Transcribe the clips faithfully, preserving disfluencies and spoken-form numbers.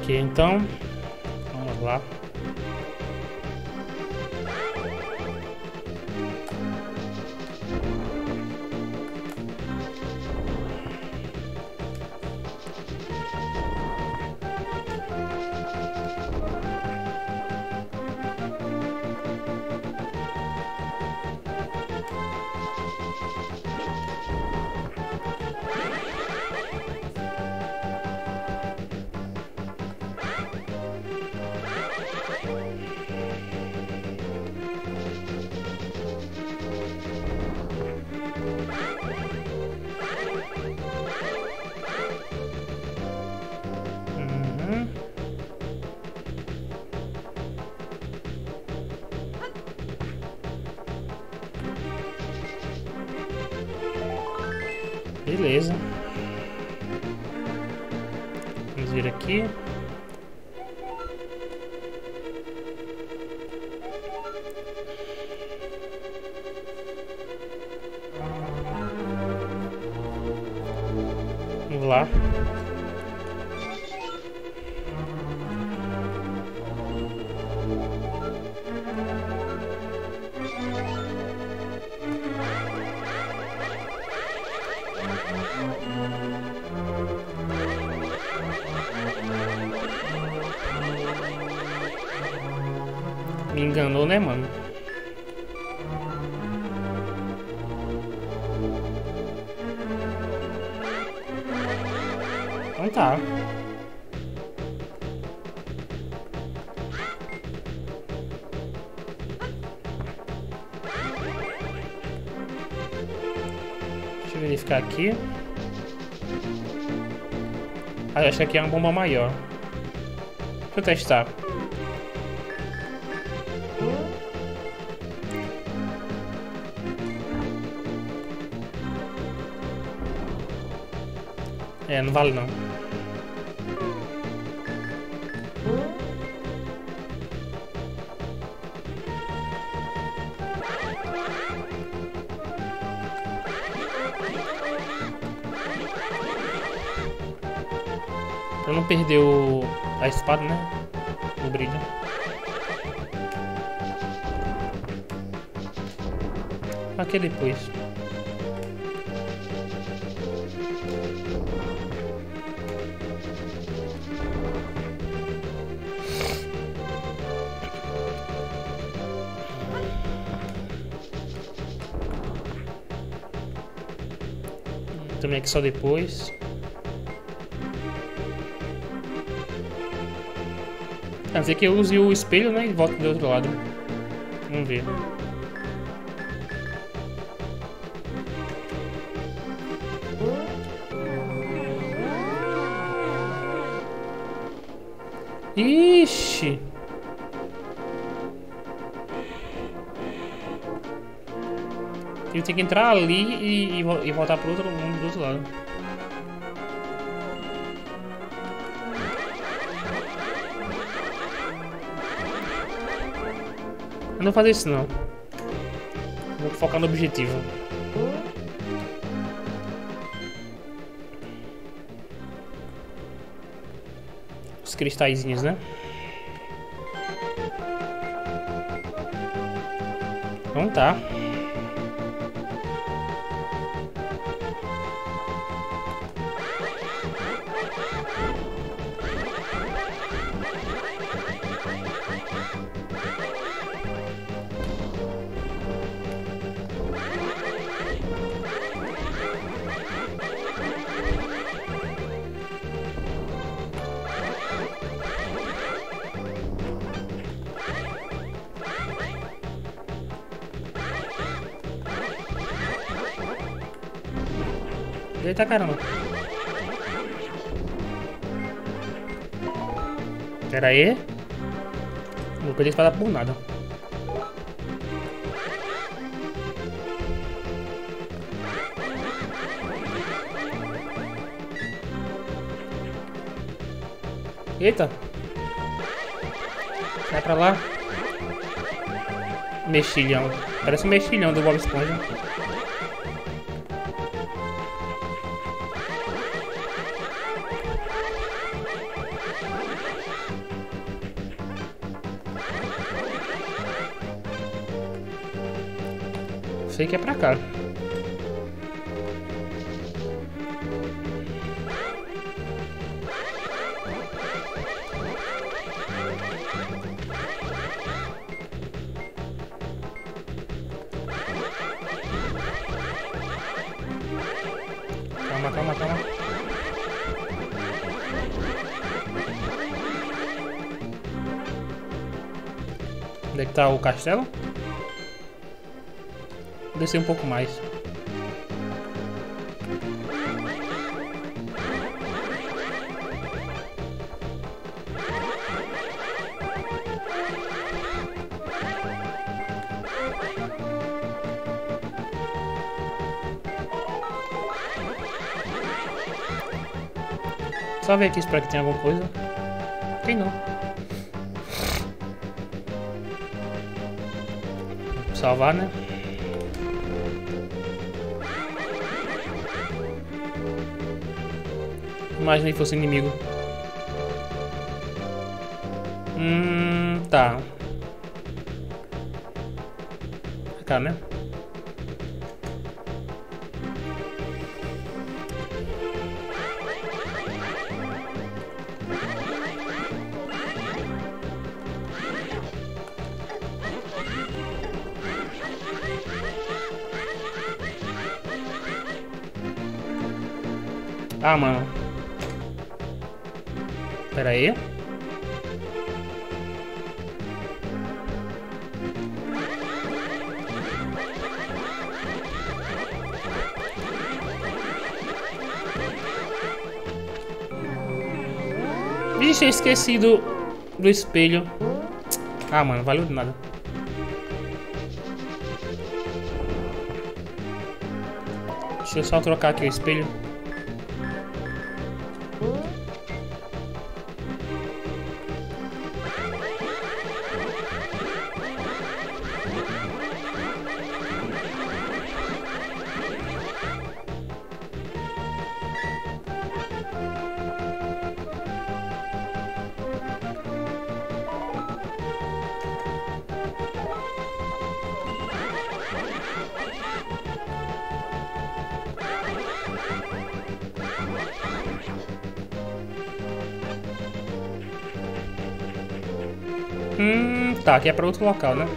aqui, então. Vamos lá. Beleza. Vamos vir aqui. Vamos lá. Me enganou, né, mano? Então tá. Deixa eu verificar aqui. Ah, eu acho que aqui é uma bomba maior. Deixa eu testar. É, não vale não. Pra não perder o... a espada, né? O brilho. Aqui depois. Também aqui só depois. A não ser que eu use o espelho, né? E volto do outro lado. Vamos ver. Ixi! Eu tenho que entrar ali e, e, e voltar pro outro mundo do outro lado. Eu não vou fazer isso não. Vou focar no objetivo. Os cristalzinhos, né? Então tá. Eita caramba. Pera aí. Não vou perder espada por nada. Eita. Vai pra lá. Mexilhão. Parece um mexilhão do Bob Esponja. sei que é pra cá. Calma, calma, calma. Onde é que tá o castelo? Vou descer um pouco mais. Só ver aqui, espero que tenha alguma coisa. Tem não. Salvar, né? Imaginei que fosse inimigo. Hum, tá. Cá, né? Ah, mano. Pera aí. Vixe, eu esqueci do, do espelho. Ah, mano, valeu de nada. Deixa eu só trocar aqui o espelho. Hum, tá, aqui é pra outro local, né?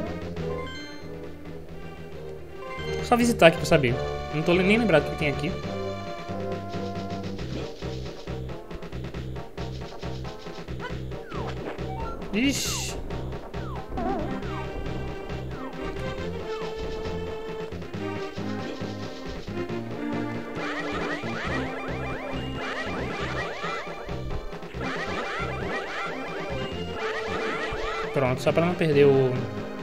Só visitar aqui pra saber. Não tô nem lembrado o que tem aqui. Ixi. Pronto, só pra não perder o...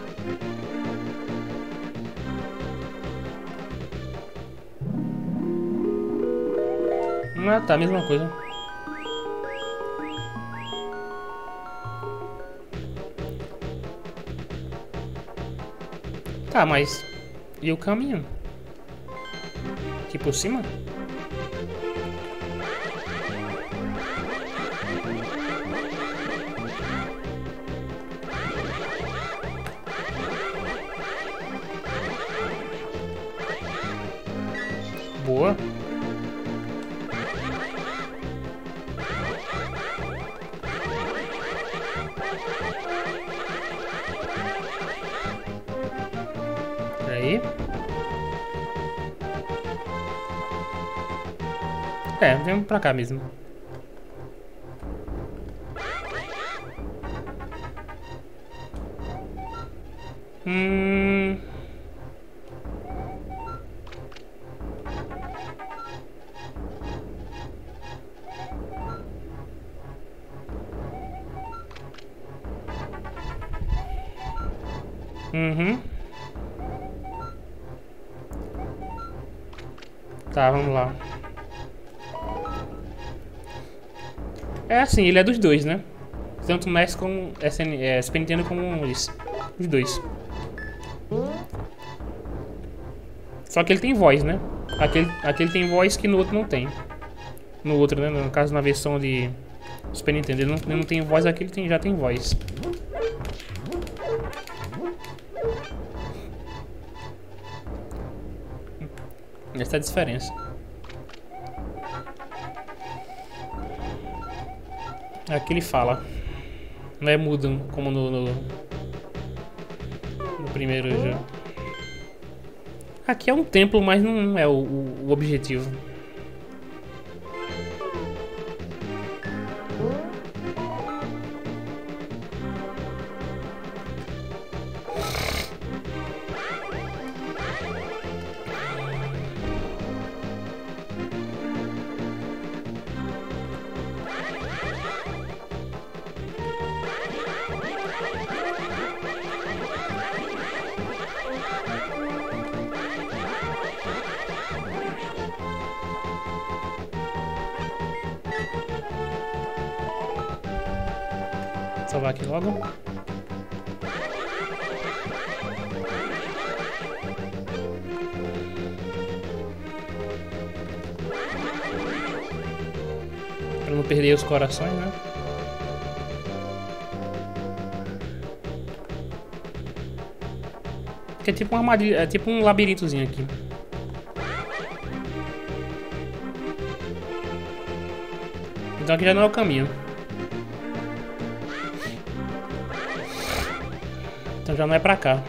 Ah, tá, mesma coisa. Tá, mas... E o caminho? Aqui por cima? Boa. Aí. É, vamos pra cá mesmo. Hum... Uhum. Tá, vamos lá. É assim, ele é dos dois, né? Tanto o N E S como S N, é, Super Nintendo como isso. Os dois. Só que ele tem voz, né? Aquele, aquele tem voz que no outro não tem. No outro, né? No caso, na versão de Super Nintendo, ele não, ele não tem voz, aquele tem, já tem voz. Essa é a diferença. Aqui ele fala. Não é mudo como no, no, no primeiro jogo. Aqui é um templo, mas não é o, o, o objetivo. Salvar aqui logo. Pra não perder os corações, né? Que é tipo uma armadilha, é tipo um labirintozinho aqui. Então aqui já não é o caminho. Então já não é pra cá.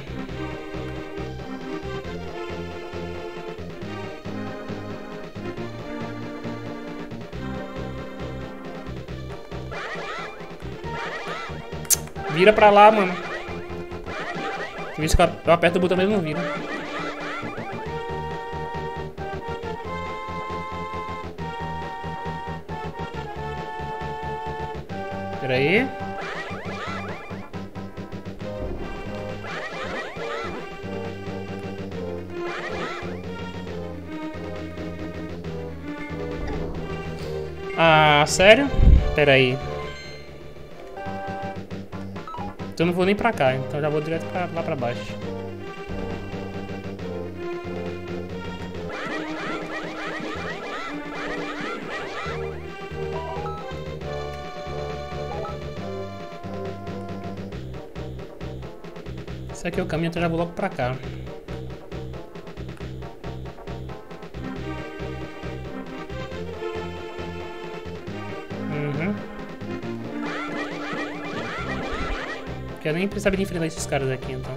Vira pra lá, mano. Por isso que eu aperto o botão e ele não vira. Pera aí. Ah, sério? Pera aí. Então eu não vou nem pra cá, então eu já vou direto pra, lá pra baixo. Esse aqui é o caminho, então eu já vou logo pra cá. Uhum. Eu nem precisava de enfrentar esses caras aqui, então.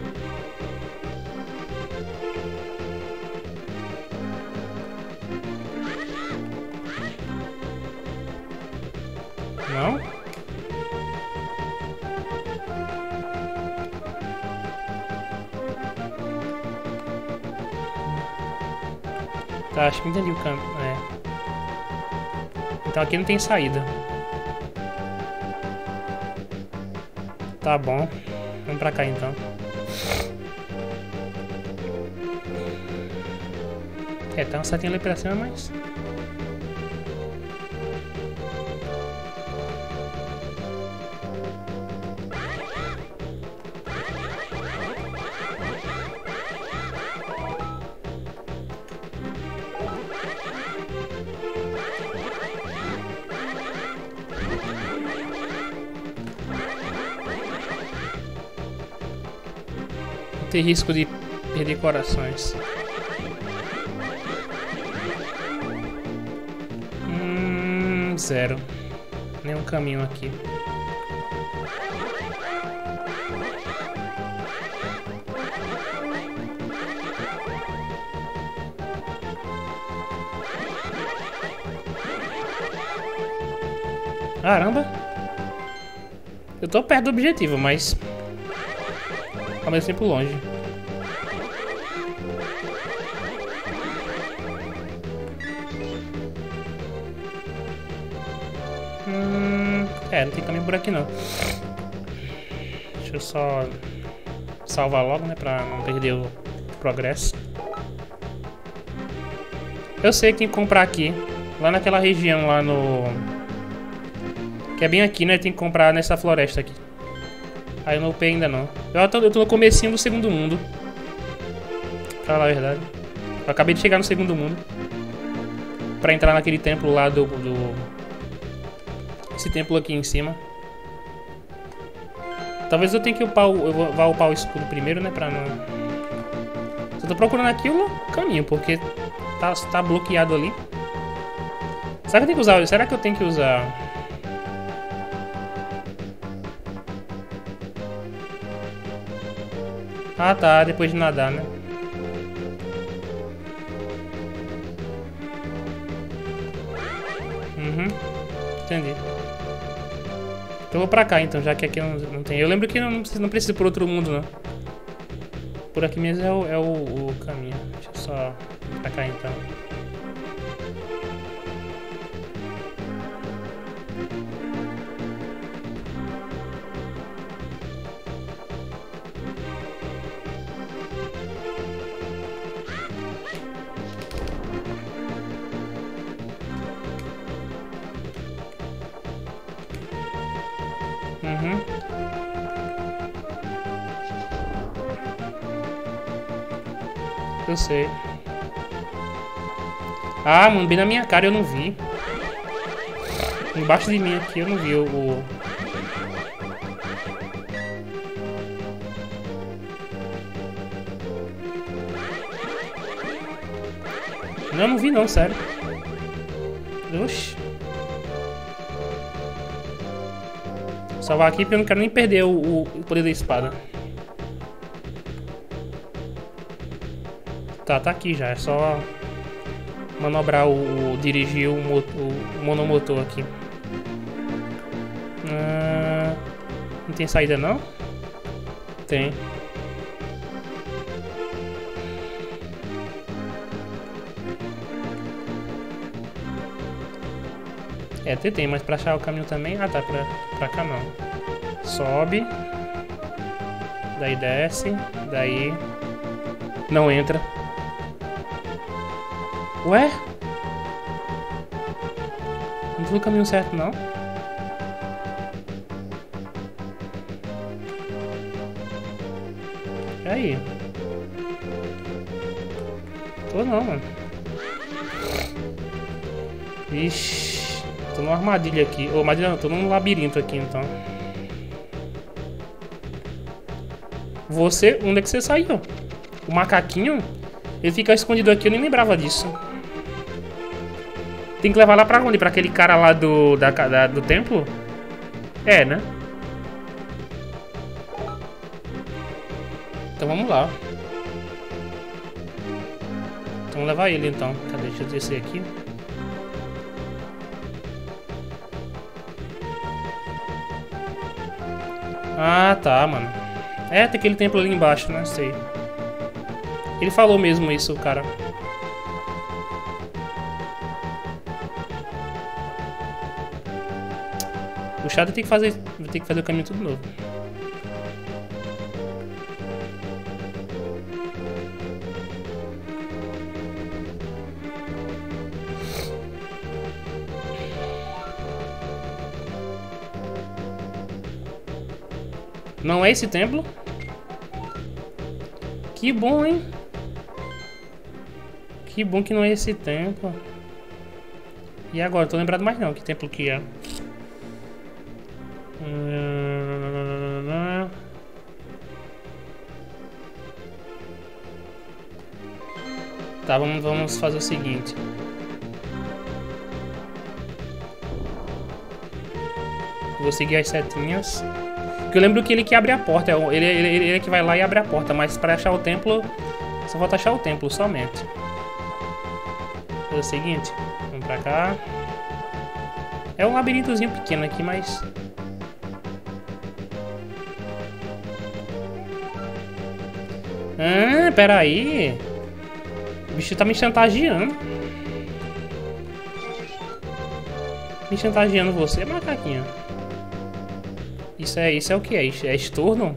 Não? Tá, acho que entendi o caminho. É. Então aqui não tem saída. Tá bom. Vamos pra cá então. É, tá uma setinha ali pra cima, mas... tem risco de perder corações. Hum, zero. Nenhum caminho aqui. Caramba! Eu tô perto do objetivo, mas... ao mesmo tempo longe. Hum, é, não tem caminho por aqui não. Deixa eu só salvar logo, né, pra não perder o progresso. Eu sei que tem que comprar aqui, lá naquela região lá no... que é bem aqui, né, tem que comprar nessa floresta aqui. Aí eu não upei ainda não. Eu tô, eu tô no comecinho do segundo mundo. Pra falar a verdade. Eu acabei de chegar no segundo mundo. Pra entrar naquele templo lá do... do... esse templo aqui em cima. Talvez eu tenha que upar o... eu vou upar o escudo primeiro, né? Pra não... Eu tô procurando aqui o caminho, porque tá, tá bloqueado ali. Será que eu tenho que usar? Será que eu tenho que usar? Ah, tá. Depois de nadar, né? Uhum. Entendi. Então eu vou pra cá, então, já que aqui não, não tem. Eu lembro que não, não precisa ir por outro mundo, não. Por aqui mesmo é o, é o, o caminho. Deixa eu só ir pra cá, então. Uhum. Eu sei. Ah, mano, bem na minha cara eu não vi. Embaixo de mim aqui eu não vi o... o... Não, eu não vi não, sério. Oxi. Salvar aqui porque eu não quero nem perder o, o, o poder da espada. Tá, tá aqui já. É só manobrar o... o dirigir o, mo, o monomotor aqui. Ah, não tem saída não? Tem. É, até tem, mas pra achar o caminho também... Ah, tá, pra, pra cá não. Sobe. Daí desce. Daí... Não entra. Ué? Não foi o caminho certo, não? E aí? Tô não, mano. Ixi. Tô numa armadilha aqui. Ô, armadilha não, tô num labirinto aqui, então. Você, onde é que você saiu? O macaquinho? Ele fica escondido aqui, eu nem lembrava disso. Tem que levar lá pra onde? Pra aquele cara lá do, da, da, do templo? É, né? Então vamos lá. Então vamos levar ele então. Cadê? Deixa eu descer aqui. Ah, tá, mano. É, tem aquele templo ali embaixo, né? Sei. Ele falou mesmo isso, o cara. O chato tem que fazer, tem que fazer o caminho tudo novo. Não é esse templo? Que bom, hein? Que bom que não é esse templo. E agora? Tô lembrado mais não. Que templo que é? Tá, vamos, vamos fazer o seguinte. Vou seguir as setinhas. Porque eu lembro que ele que abre a porta. Ele, ele, ele é que vai lá e abre a porta. Mas para achar o templo, só falta achar o templo somente. Vou fazer o seguinte. Vamos pra cá. É um labirintozinho pequeno aqui, mas... Ah, peraí. O bicho tá me chantageando. Me chantageando você, macaquinho. Isso é, isso é o que é? É estorno?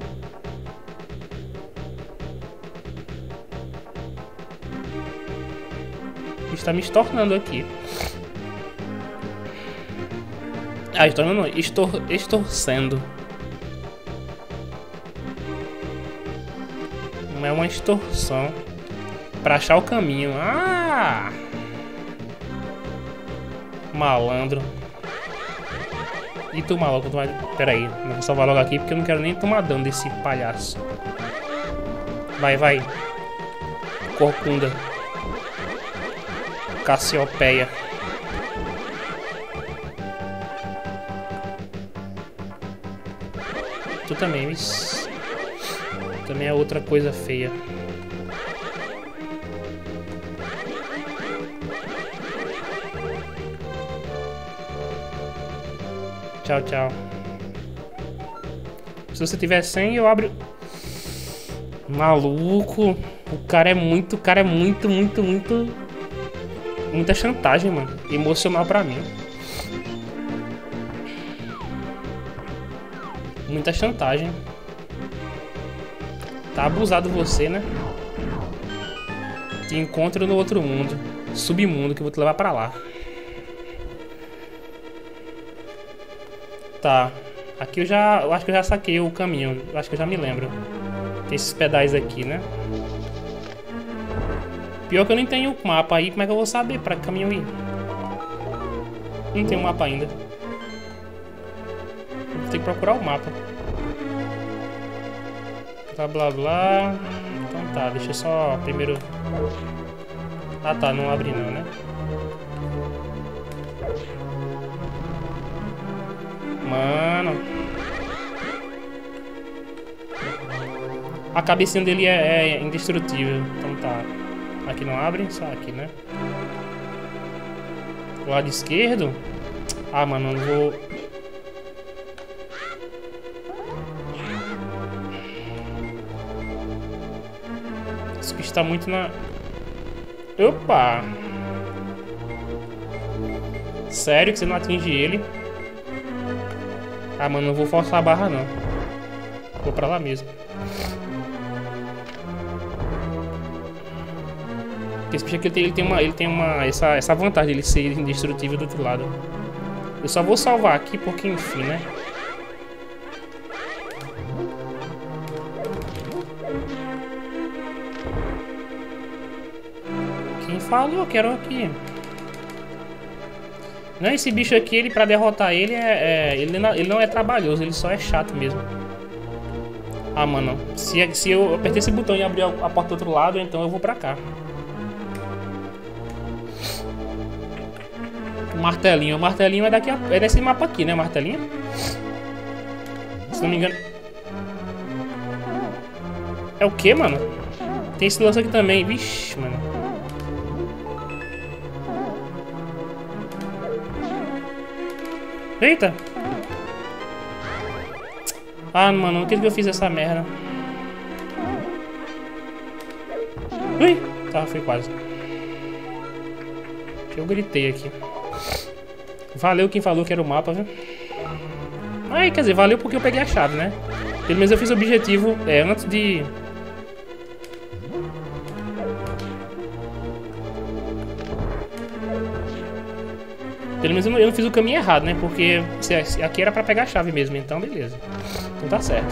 O bicho tá me estornando aqui. Ah, estornando não. Estor, estorcendo. Não é uma extorsão. Pra achar o caminho. Ah! Malandro. E tu, maluco, tu vai... Pera aí, vou salvar logo aqui porque eu não quero nem tomar dano desse palhaço. Vai, vai. corcunda. Cassiopeia. Tu também, isso. Também é outra coisa feia. Tchau, tchau. Se você tiver cem, eu abro... Maluco. O cara é muito, o cara é muito, muito, muito... Muita chantagem, mano. Emocional pra mim. Muita chantagem. Tá abusado você, né? Te encontro no outro mundo. Submundo, que eu vou te levar pra lá. Tá. Aqui eu já... Eu acho que eu já saquei o caminho. Eu acho que eu já me lembro. Tem esses pedais aqui, né? Pior que eu não tenho o mapa aí. Como é que eu vou saber pra que caminho ir? Não tenho o mapa ainda. Vou ter que procurar o mapa. Blá, blá, blá. Então tá, deixa eu só primeiro... Ah tá, não abre não, né? Mano. A cabecinha dele é, é indestrutível. Então tá. Aqui não abre, só aqui, né? O lado esquerdo? Ah, mano, não vou... Esse bicho tá muito na... Opa! Sério que você não atinge ele? Ah, mano, não vou forçar a barra, não. Vou pra lá mesmo. Esse bicho aqui ele tem uma, ele tem uma essa, essa vantagem de ele ser indestrutível do outro lado. Eu só vou salvar aqui porque, enfim, né? Quem falou? Quero aqui. Não, esse bicho aqui, ele pra derrotar ele, é, é, ele, não, ele não é trabalhoso, ele só é chato mesmo. Ah, mano, se, se eu apertar esse botão e abrir a, a porta do outro lado, então eu vou pra cá. O martelinho, o martelinho é daqui a, é desse mapa aqui, né, martelinho? Se não me engano. É o que, mano? Tem esse lance aqui também, vixe, mano. Eita! Ah, mano, por que eu fiz essa merda? Ui! Tá, foi quase. Eu gritei aqui. Valeu quem falou que era o mapa, viu? Ai, quer dizer, valeu porque eu peguei a chave, né? Pelo menos eu fiz o objetivo é, antes de... Pelo menos eu não, eu não fiz o caminho errado, né? Porque se, se aqui era pra pegar a chave mesmo, então beleza. Então tá certo.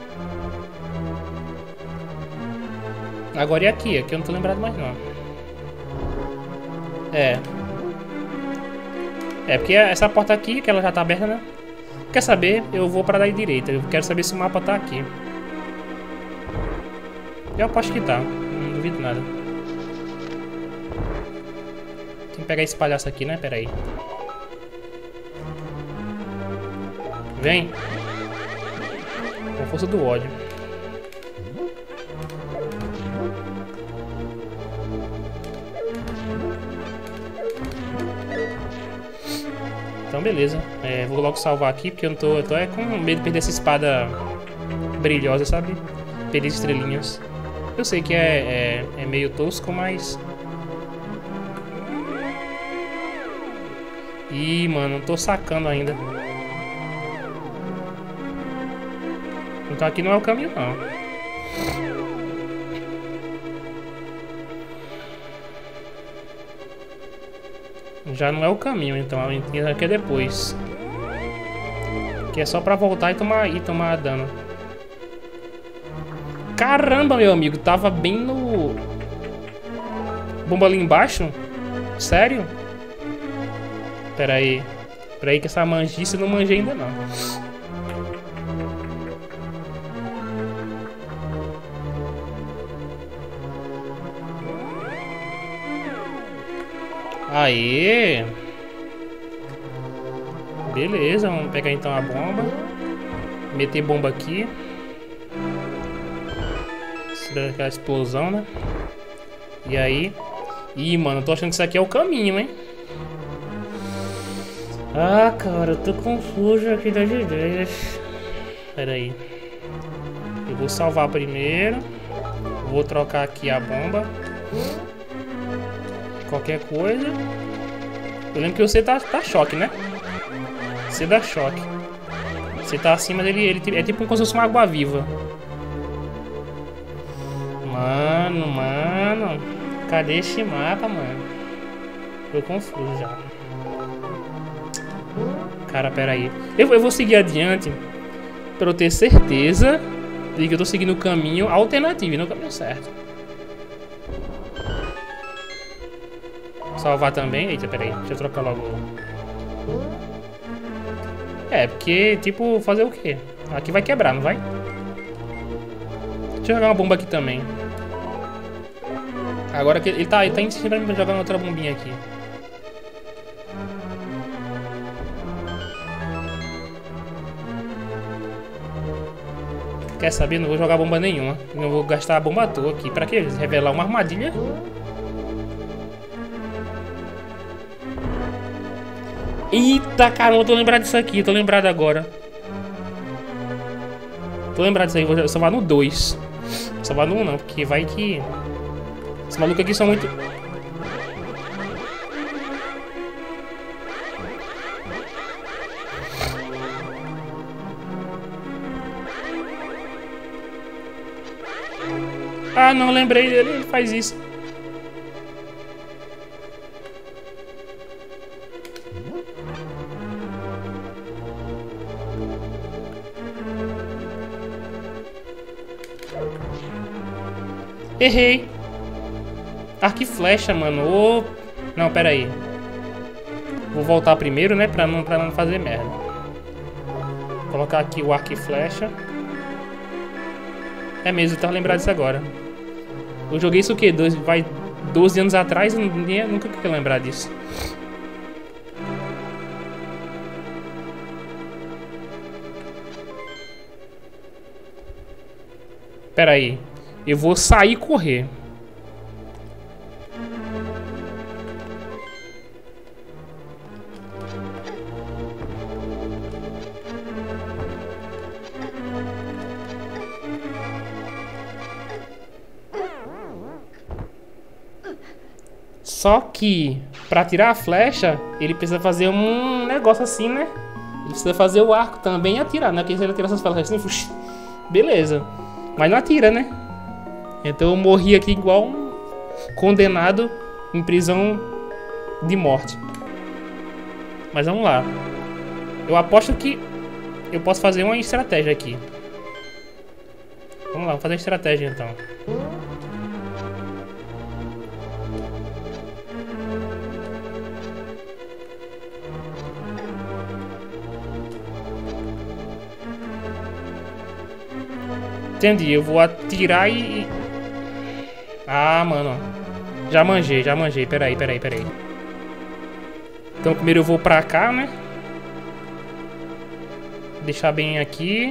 Agora é aqui, aqui eu não tô lembrado mais não. É. É, porque essa porta aqui, que ela já tá aberta, né? Quer saber? Eu vou pra dar direita. Eu quero saber se o mapa tá aqui. Eu aposto que tá. Não duvido nada. Tem que pegar esse palhaço aqui, né? Pera aí. Vem. Com a força do ódio. Então beleza, é, vou logo salvar aqui porque eu não tô, eu tô é com medo de perder essa espada brilhosa, sabe? Perder estrelinhas. Eu sei que é, é, é meio tosco, mas... Ih, mano, não tô sacando ainda. Então aqui não é o caminho não. Já não é o caminho, então aqui é depois. Que é só pra voltar e tomar, e tomar dano. Caramba, meu amigo, tava bem no... Bomba ali embaixo? Sério? Pera aí. Pera aí que essa manjice eu não manjei ainda não. Aê! Beleza, vamos pegar então a bomba. Meter bomba aqui. Aquela explosão, né? E aí... Ih, mano, eu tô achando que isso aqui é o caminho, hein? Ah, cara, eu tô confuso aqui das ideias. Pera aí. Eu vou salvar primeiro. Vou trocar aqui a bomba. Qualquer coisa. Eu lembro que você tá, tá choque, né? Você dá choque. Você tá acima dele, ele é tipo como se fosse uma água viva. Mano, mano. Cadê esse mapa, mano? Tô confuso já. Cara, pera aí. Eu, eu vou seguir adiante pra eu ter certeza de que eu tô seguindo o caminho alternativo e não o caminho certo. Salvar também. Eita, pera aí. Deixa eu trocar logo. É, porque, tipo, fazer o quê? Aqui vai quebrar, não vai? Deixa eu jogar uma bomba aqui também. Agora que ele tá, ele tá insistindo pra jogar uma outra bombinha aqui. Quer saber? Não vou jogar bomba nenhuma. Não vou gastar a bomba à toa aqui. Pra que revelar uma armadilha? Eita, caramba, eu tô lembrado disso aqui. Tô lembrado agora. Tô lembrado disso aí. Vou salvar no dois. Vou salvar no um não, porque vai que... Esses malucos aqui são muito... Ah, não, lembrei dele. Ele faz isso. Errei. Arco e flecha, mano. Oh. Não, pera aí. Vou voltar primeiro, né? Pra não, pra não fazer merda. Vou colocar aqui o arco e flecha. É mesmo, eu tava lembrado disso agora. Eu joguei isso o quê? Dois, vai doze anos atrás e nunca queria lembrar disso. Pera aí. Eu vou sair e correr. Só que, pra tirar a flecha, ele precisa fazer um negócio assim, né? Ele precisa fazer o arco também e atirar, né? Porque se ele atirar essas flechas assim, beleza. Mas não atira, né? Então eu morri aqui igual um condenado em prisão de morte. Mas vamos lá. Eu aposto que eu posso fazer uma estratégia aqui. Vamos lá, vou fazer a estratégia então. Entendi, eu vou atirar e... Ah, mano. Já manjei, já manjei. Peraí, peraí, peraí. Então primeiro eu vou pra cá, né? Deixar bem aqui.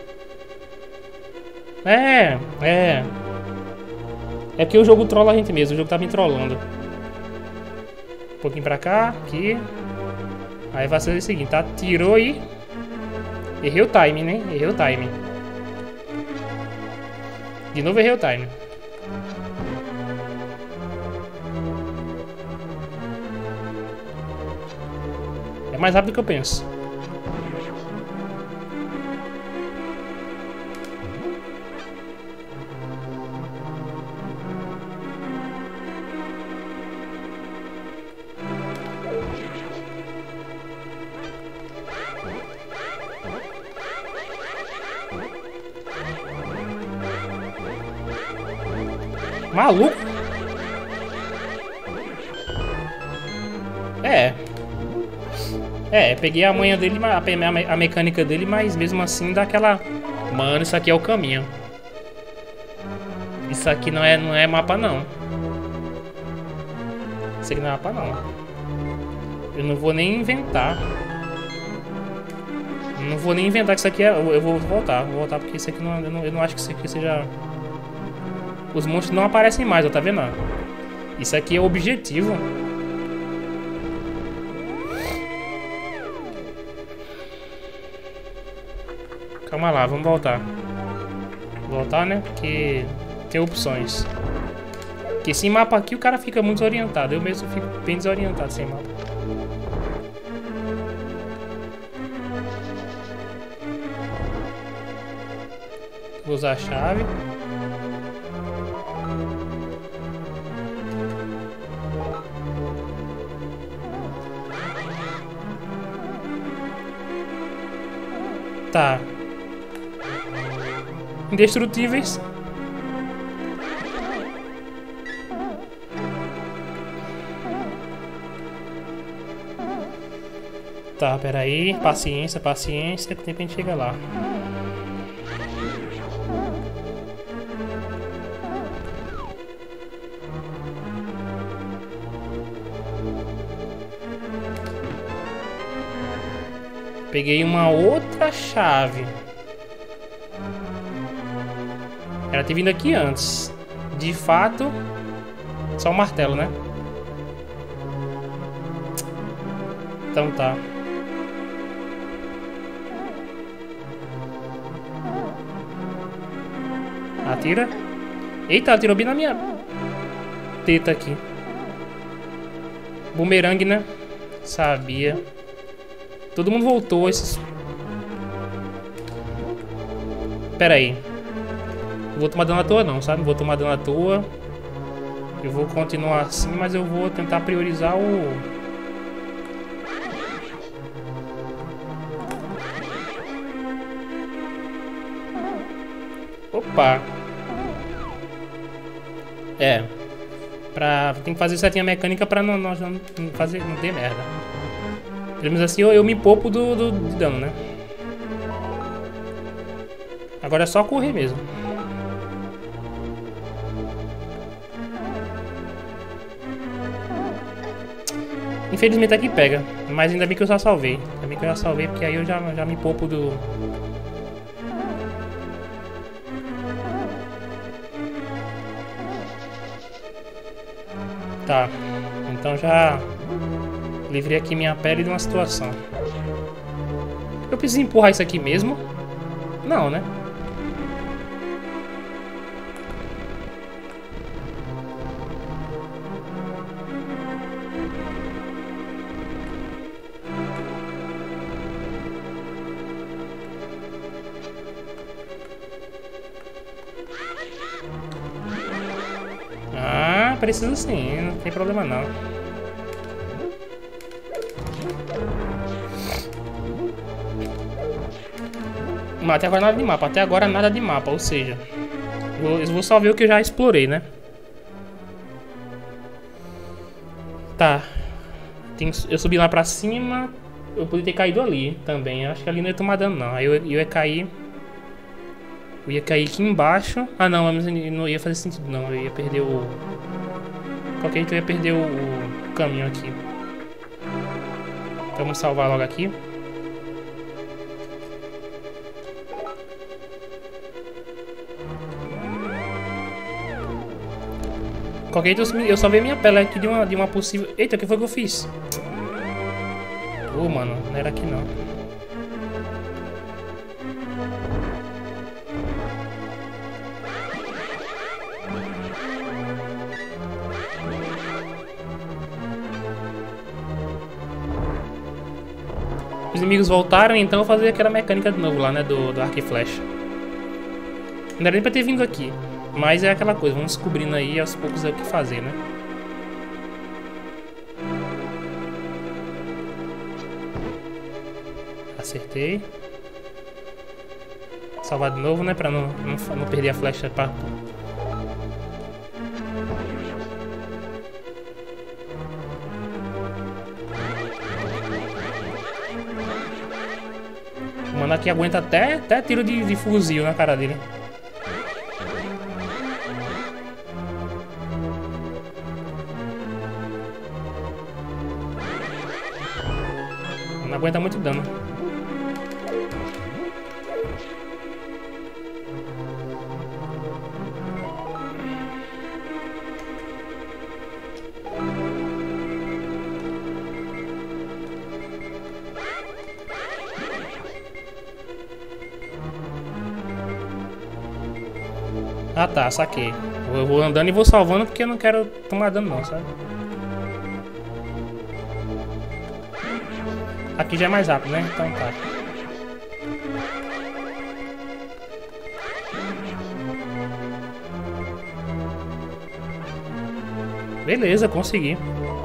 É, é. É porque o jogo trolla a gente mesmo. O jogo tá me trollando. Um pouquinho pra cá, aqui. Aí vai ser o seguinte, tá? Tirou e... Errei o time, né? Errei o time. De novo errei o time. É mais rápido do que eu penso. Maluco. É. É, peguei a manha dele, a, a, a mecânica dele, mas mesmo assim dá aquela... Mano, isso aqui é o caminho. Isso aqui não é, não é mapa, não. Isso aqui não é mapa, não. Eu não vou nem inventar. Não vou nem inventar que isso aqui é... Eu vou voltar, vou voltar porque isso aqui não... Eu não, eu não acho que isso aqui seja... Os monstros não aparecem mais, ó, tá vendo? Isso aqui é o objetivo. Calma lá, vamos voltar. Voltar, né? Porque tem opções. Porque sem mapa aqui o cara fica muito desorientado. Eu mesmo fico bem desorientado sem mapa. Vou usar a chave. Tá. Indestrutíveis. Tá, peraí. Paciência, paciência. Que tempo a gente chega lá. Peguei uma outra chave. Era ter vindo aqui antes. De fato, só o martelo, né? Então tá. Atira. Eita, atirou bem na minha teta aqui. Bumerangue, né? Sabia. Todo mundo voltou. Esses... Pera aí. Não vou tomar dano à toa não, sabe? Não vou tomar dano à toa. Eu vou continuar assim, mas eu vou tentar priorizar o... Opa! É. Pra... Tem que fazer certinha mecânica pra não, nós não fazer... Não ter merda. Pelo menos assim eu, eu me poupo do, do, do dano, né? Agora é só correr mesmo. Infelizmente aqui pega. Mas ainda bem que eu já salvei. Ainda bem que eu já salvei, porque aí eu já, já me poupo do... Tá. Então já... Livrei aqui minha pele de uma situação. Eu preciso empurrar isso aqui mesmo? Não, né? Ah, preciso sim, não tem problema não. Mas até agora nada de mapa, até agora nada de mapa, ou seja, eu vou só ver o que eu já explorei, né? Tá. Tem, eu subi lá pra cima, eu poderia ter caído ali também, eu acho que ali não ia tomar dano não, aí eu, eu ia cair... Eu ia cair aqui embaixo. Ah não, mas não ia fazer sentido não, eu ia perder o... Qualquer jeito eu ia perder o, o caminho aqui. Então vamos salvar logo aqui. Qualquer jeito eu só vi minha pele aqui de uma, de uma possível... Eita, o que foi que eu fiz? Ô, oh, mano, não era aqui não. Os inimigos voltaram, então eu vou fazer aquela mecânica de novo lá, né, do, do arco e flecha. Não era nem pra ter vindo aqui. Mas é aquela coisa, vamos descobrindo aí aos poucos o que fazer, né? Acertei. Salvar de novo, né, pra não, não, não perder a flecha pra... O mano aqui aguenta até, até tiro de, de fuzil na cara dele. Não aguenta muito dano. Ah tá, saquei. Eu vou andando e vou salvando porque eu não quero tomar dano não, sabe? Aqui já é mais rápido, né? Então tá. Beleza, consegui.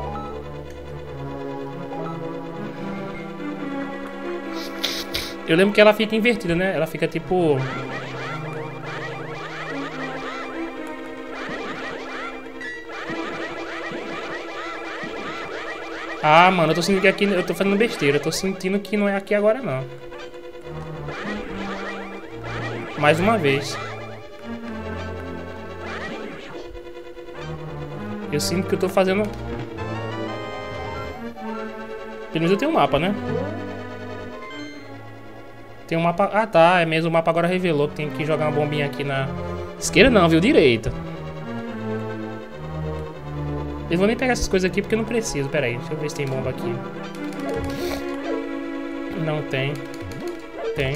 Eu lembro que ela fica invertida, né? Ela fica tipo... Ah, mano, eu tô sentindo que aqui eu tô fazendo besteira. Eu tô sentindo que não é aqui agora, não. Mais uma vez. Eu sinto que eu tô fazendo... Pelo menos eu tenho um mapa, né? Tem um mapa... Ah, tá. É mesmo, o mapa agora revelou que tem que jogar uma bombinha aqui na... Esquerda não, viu? Direita. Eu vou nem pegar essas coisas aqui porque eu não preciso. Pera aí, deixa eu ver se tem bomba aqui. Não tem. Tem.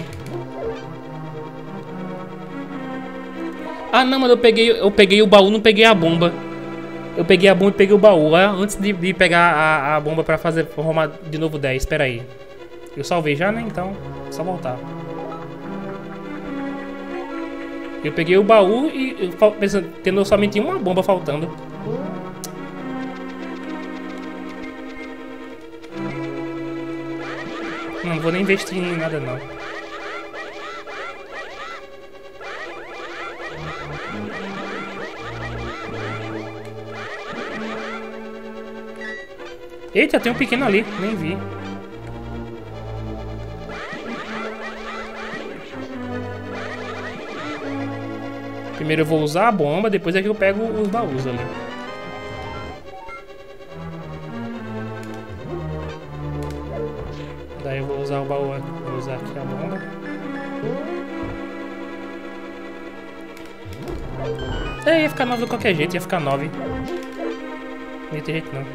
Ah, não, mas eu peguei, eu peguei o baú, não peguei a bomba. Eu peguei a bomba e peguei o baú. Ah, antes de, de pegar a, a bomba pra fazer pra arrumar de novo dez. Pera aí. Eu salvei já, né? Então, é só voltar. Eu peguei o baú e... Pensando, tendo somente uma bomba faltando. Não, não vou nem investir em nada, não. Eita, tem um pequeno ali. Nem vi. Primeiro eu vou usar a bomba, depois é que eu pego os baús ali. Daí eu vou usar o baú, vou usar aqui a bomba. É, ia ficar nove de qualquer jeito, ia ficar nove. Não ia ter jeito não.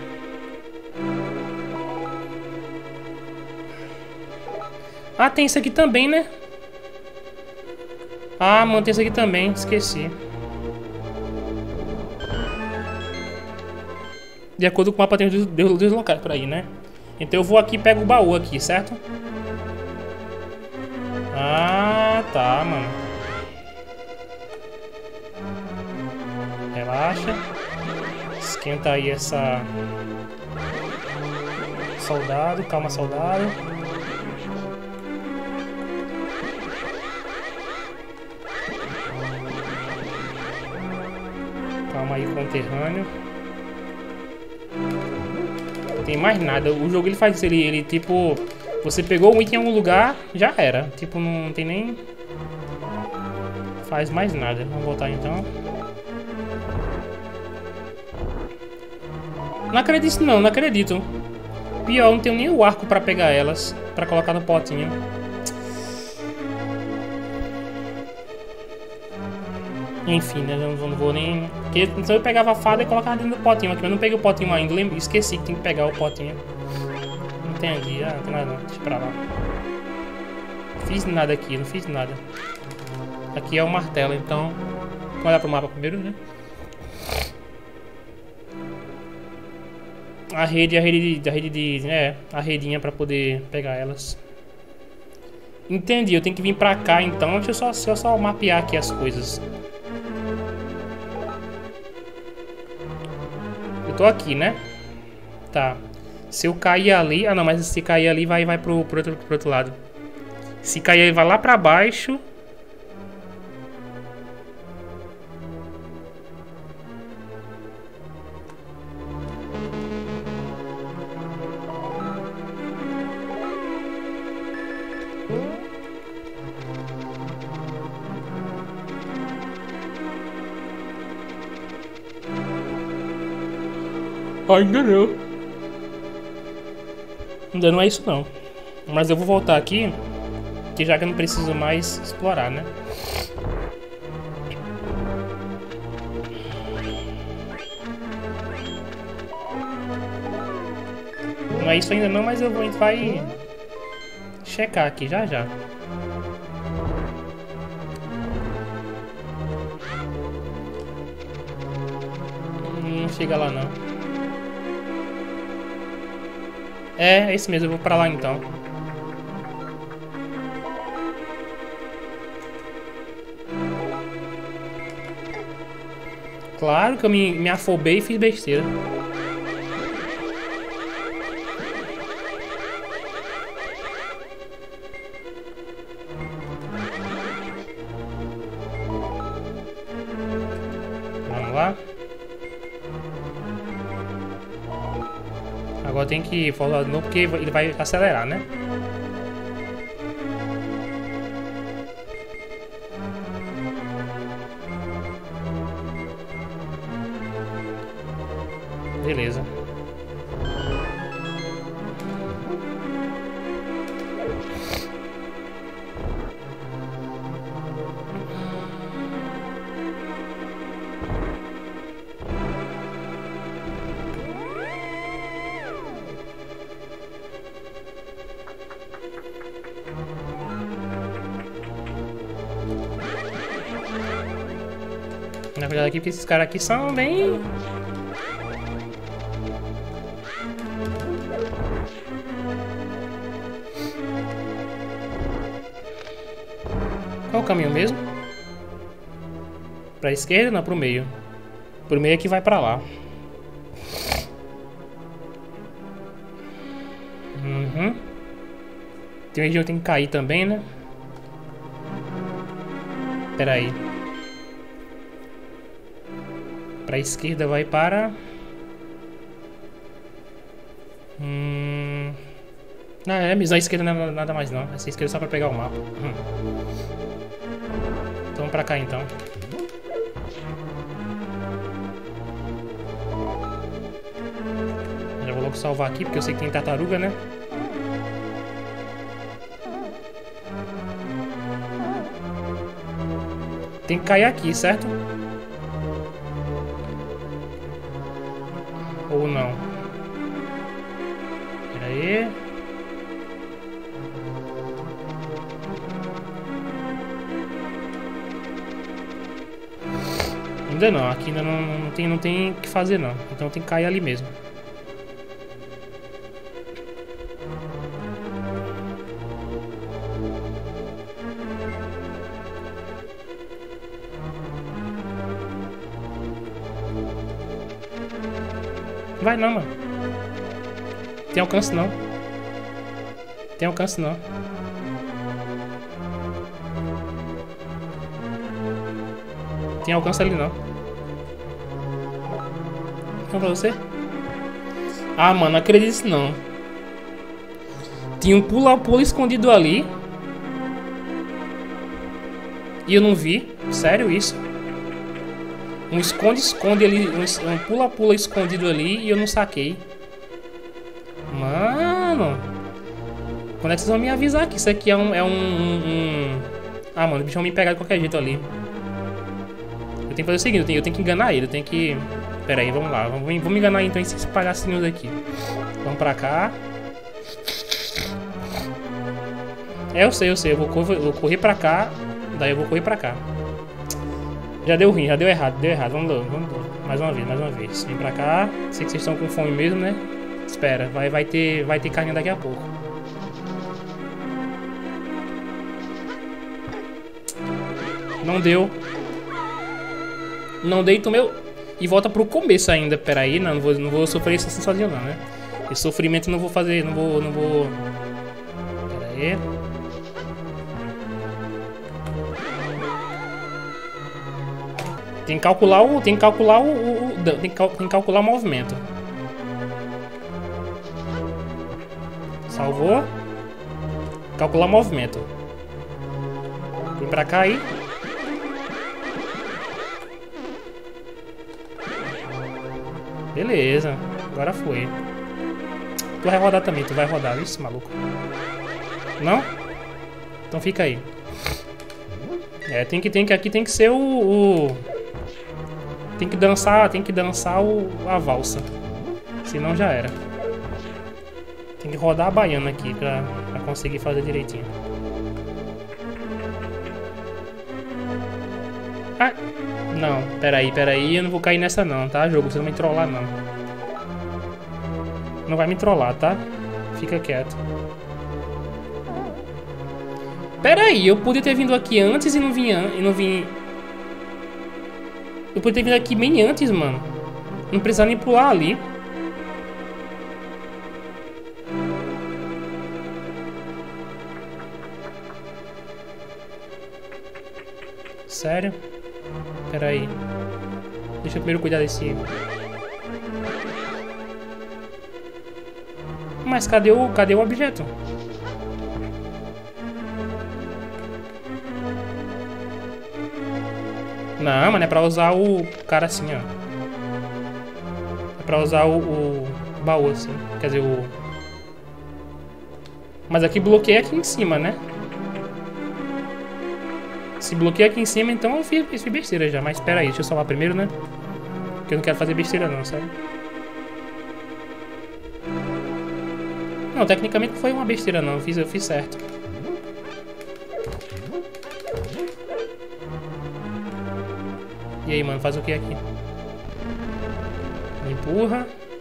Ah, tem isso aqui também, né? Ah, mano, tem isso aqui também, esqueci. De acordo com o mapa tem os dois locais por aí, né? Então eu vou aqui e pego o baú aqui, certo? Ah, tá, mano. Relaxa. Esquenta aí essa... Soldado, calma, soldado. Calma aí, conterrâneo. Não tem mais nada. O jogo ele faz isso, ele, ele tipo... Você pegou um item em algum lugar, já era. Tipo, não tem nem... Faz mais nada. Vamos voltar então. Não acredito não, não acredito. Pior, eu não tenho nem o arco pra pegar elas. Pra colocar no potinho. Enfim, né? Não, não vou nem... Porque então eu pegava a fada e colocava dentro do potinho aqui. Mas eu não peguei o potinho ainda. Lembra? Esqueci que tem que pegar o potinho. Não tem aqui. Ah, não tem nada não. Deixa pra lá. Não fiz nada aqui. Não fiz nada. Aqui é o martelo, então... Vamos olhar pro mapa primeiro, né? A rede, a rede de... A rede de... É, a redinha pra poder pegar elas. Entendi. Eu tenho que vir pra cá, então. Deixa eu só, deixa eu só mapear aqui as coisas. Eu tô aqui, né? Tá. Se eu cair ali... Ah, não, mas se cair ali, vai, vai pro, pro, outro, pro outro lado. Se cair ali, vai lá pra baixo. Ainda não. Ainda não é isso não. Mas eu vou voltar aqui, que já que eu não preciso mais explorar, né? Não é isso ainda não, mas eu vou vai checar aqui já já. Não chega lá não. É, é isso mesmo, eu vou pra lá então. Claro que eu me, me afobei e fiz besteira. Vamos lá. Agora tem que voltar de novo porque ele vai acelerar, né? Beleza. Na verdade aqui, porque esses caras aqui são bem... Qual o caminho mesmo? Pra esquerda ou não? Pro meio? Pro meio é que vai pra lá. Uhum. Tem uma região que tem que cair também, né? Pera aí. Pra esquerda vai para... Hum... Não, é mesmo, a esquerda não é nada mais não. Essa esquerda é só pra pegar o mapa. Hum. Então vamos pra cá então. Já vou logo salvar aqui, porque eu sei que tem tartaruga, né? Tem que cair aqui, certo? Ou não? Pera aí. Ainda não, aqui ainda não, não tem não tem o que fazer não. Então tem que cair ali mesmo. Vai não, mano. Tem alcance não. Tem alcance não. Tem alcance ali não. Não pra você? Ah, mano, não acredito nisso não. Tinha um pula-pula escondido ali. E eu não vi. Sério isso? Um esconde-esconde ali, um pula-pula escondido ali e eu não saquei. Mano, quando é que vocês vão me avisar que isso aqui é um... É um, um, um... Ah, mano, o bicho vai me pegar de qualquer jeito ali. Eu tenho que fazer o seguinte, eu tenho, eu tenho que enganar ele, eu tenho que... Pera aí, vamos lá, vamos, vamos enganar então esses palhacinhos aqui. Vamos pra cá. É, eu sei, eu sei, eu vou, correr, eu vou correr pra cá, daí eu vou correr pra cá. Já deu ruim, já deu errado, deu errado. Vamos lá, vamos lá. Mais uma vez, mais uma vez. Vem pra cá. Sei que vocês estão com fome mesmo, né? Espera, vai, vai ter, vai ter carne daqui a pouco. Não deu. Não dei, tomei. E volta pro começo ainda. Pera aí, não, não vou, não vou sofrer isso assim sozinho não, né? Esse sofrimento não vou fazer, não vou, não vou. Pera aí. Tem que calcular o, tem que calcular o, o, o tem, que cal, tem que calcular o movimento. Salvou. Calcular o movimento. Vem pra cá aí. Beleza. Agora foi. Tu vai rodar também, tu vai rodar. Isso, maluco. Não? Então fica aí. É, tem que, tem que, aqui tem que ser o, o... Tem que dançar, tem que dançar o, a valsa. Senão já era. Tem que rodar a baiana aqui pra, pra conseguir fazer direitinho. Ah, não, peraí, peraí, eu não vou cair nessa não, tá, jogo? Você não vai me trollar não. Não vai me trollar, tá? Fica quieto. Peraí, eu podia ter vindo aqui antes e não vim... E não vim... Eu podia ter vindo aqui bem antes, mano. Não precisava nem pular ali. Sério? Peraí. Deixa eu primeiro cuidar desse... Mas cadê o, cadê o objeto? Não, mano, é pra usar o cara assim, ó. É pra usar o, o baú assim. Quer dizer, o... Mas aqui bloqueia aqui em cima, né? Se bloqueia aqui em cima, então eu fiz, fiz besteira já. Mas espera aí, deixa eu salvar primeiro, né? Porque eu não quero fazer besteira não, sabe? Não, tecnicamente não foi uma besteira não, eu fiz, eu fiz certo. E aí, mano, faz o que aqui? Empurra.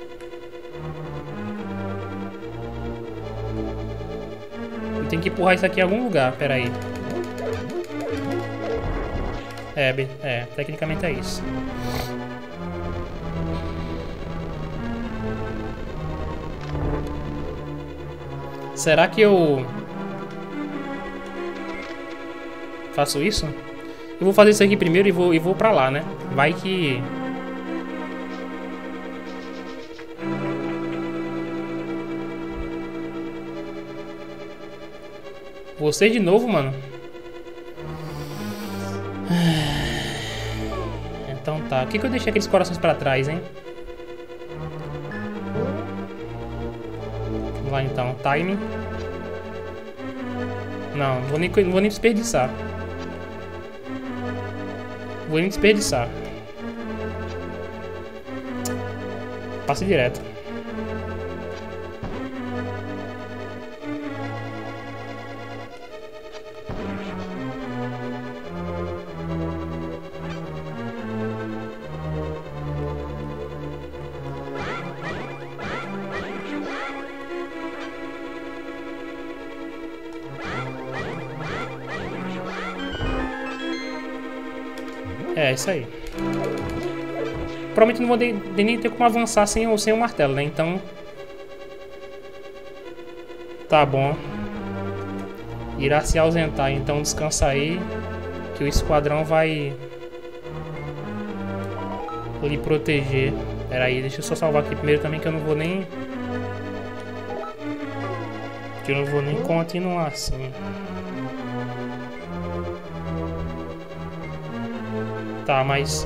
Eu tenho que empurrar isso aqui em algum lugar, pera aí. É, é, tecnicamente é isso. Será que eu faço isso? Eu vou fazer isso aqui primeiro e vou, e vou pra lá, né? Vai que... Você de novo, mano? Então tá. Por que, que eu deixei aqueles corações pra trás, hein? Vamos lá então. Timing. Não, não vou nem, não vou nem desperdiçar. Vou nem desperdiçar. Passa direto. É, isso aí. Provavelmente não vou de, de nem ter como avançar sem, sem o martelo, né? Então... Tá bom. Irá se ausentar, então descansa aí. Que o esquadrão vai... lhe proteger. Pera aí, deixa eu só salvar aqui primeiro também, que eu não vou nem... Que eu não vou nem continuar assim. Tá, mas...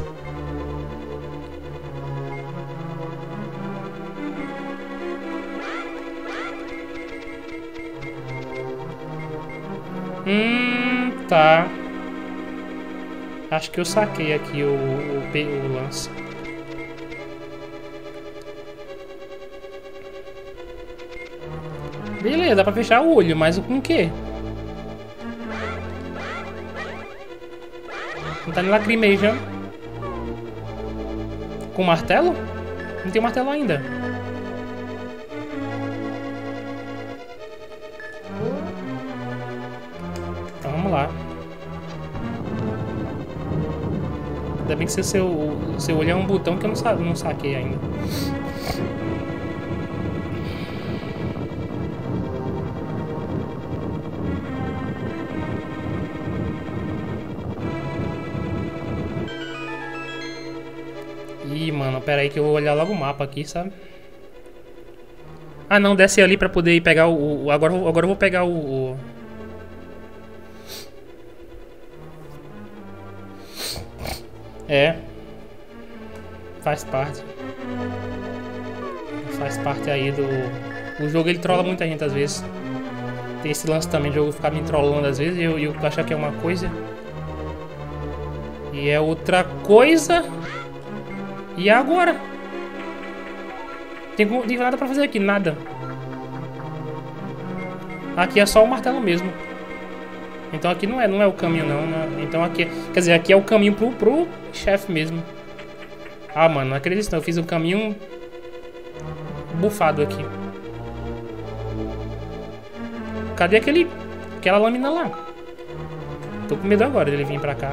Hum, tá. Acho que eu saquei aqui o, o, o lance. Beleza, dá pra fechar o olho, mas com o quê? Não tá nem lacrimejando. Com martelo? Não tem martelo ainda. Então vamos lá. Ainda bem que seu, seu, seu olho é um botão que eu não, sa não saquei ainda. Ih, mano, pera aí que eu vou olhar logo o mapa aqui, sabe? Ah, não, desce ali pra poder ir pegar o... o agora, agora eu vou pegar o... o... É. Faz parte. Faz parte aí do... O jogo, ele trola muita gente às vezes. Tem esse lance também de eu ficar me trollando às vezes e eu, eu achar que é uma coisa. E é outra coisa. E agora? Tem, tem nada pra fazer aqui, nada. Aqui é só o martelo mesmo. Então aqui não é, não é o caminho não, né? Então aqui, quer dizer, aqui é o caminho pro, pro chefe mesmo. Ah, mano, não acredito não, eu fiz um caminho bufado aqui. Cadê aquele, aquela lâmina lá? Tô com medo agora dele vir pra cá.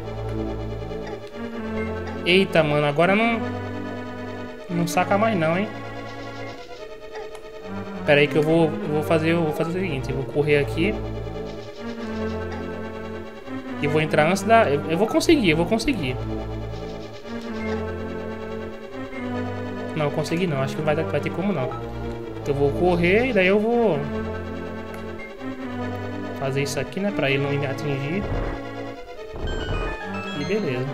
Eita, mano, agora não... Não saca mais não, hein? Pera aí que eu vou, eu vou fazer, eu vou fazer o seguinte, eu vou correr aqui. E vou entrar antes da... Eu, eu vou conseguir, eu vou conseguir. Não, consegui não, acho que não vai, vai ter como não. Então eu vou correr e daí eu vou... Fazer isso aqui, né, pra ele não me atingir. E beleza.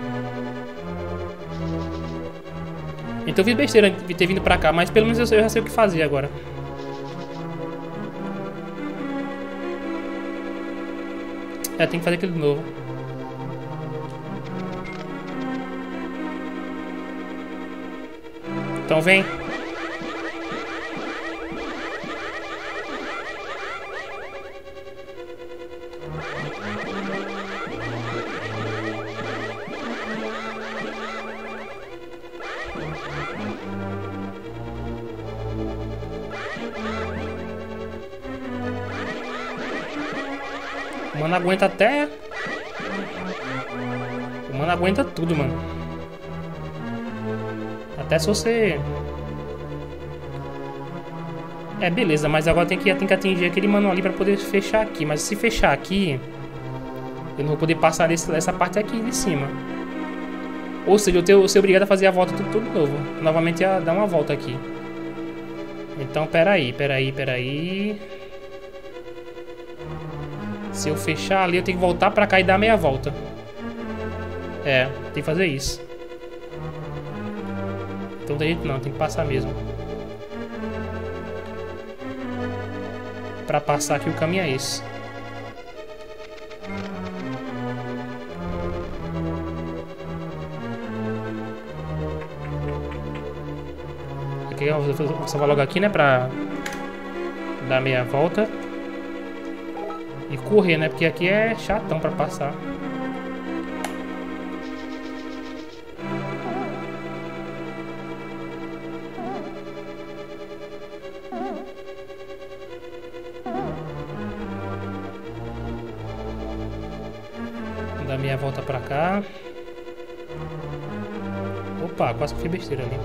Então eu fiz besteira de ter vindo pra cá, mas pelo menos eu já sei o que fazer agora. É, tem que fazer aquilo de novo. Então vem. O mano aguenta até... O mano aguenta tudo, mano. Até se você... É, beleza, mas agora tem que, tem que atingir aquele mano ali pra poder fechar aqui. Mas se fechar aqui... Eu não vou poder passar desse, dessa parte aqui de cima. Ou seja, eu tenho, eu ser obrigado a fazer a volta tudo, tudo de novo. Novamente a dar uma volta aqui. Então, peraí, peraí, peraí... Se eu fechar ali, eu tenho que voltar pra cá e dar meia volta. É, tem que fazer isso. Então tem jeito não, tem que passar mesmo. Pra passar aqui o caminho é esse. Aqui eu vou salvar logo aqui, né, pra dar meia volta. E correr, né? Porque aqui é chatão pra passar. Vou dar minha volta pra cá. Opa, quase que fiz besteira ali.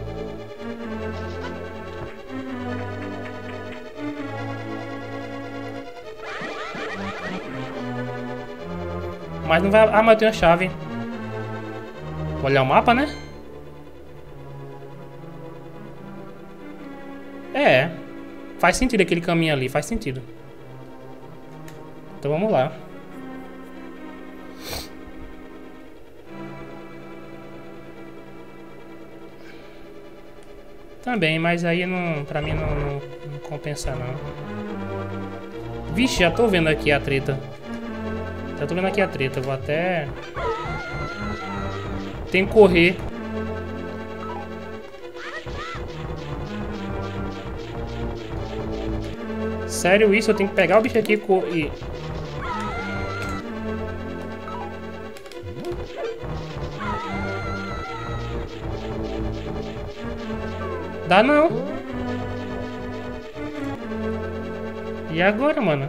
Mas não vai... Ah, mas eu tenho a chave. Vou olhar o mapa, né? É. Faz sentido aquele caminho ali, faz sentido. Então vamos lá. Também, mas aí não, pra mim não, não, não compensa não. Vixe, já tô vendo aqui a treta. Já tô vendo aqui a treta, vou até... Tem que correr. Sério isso? Eu tenho que pegar o bicho aqui e... Dá não. E agora, mano?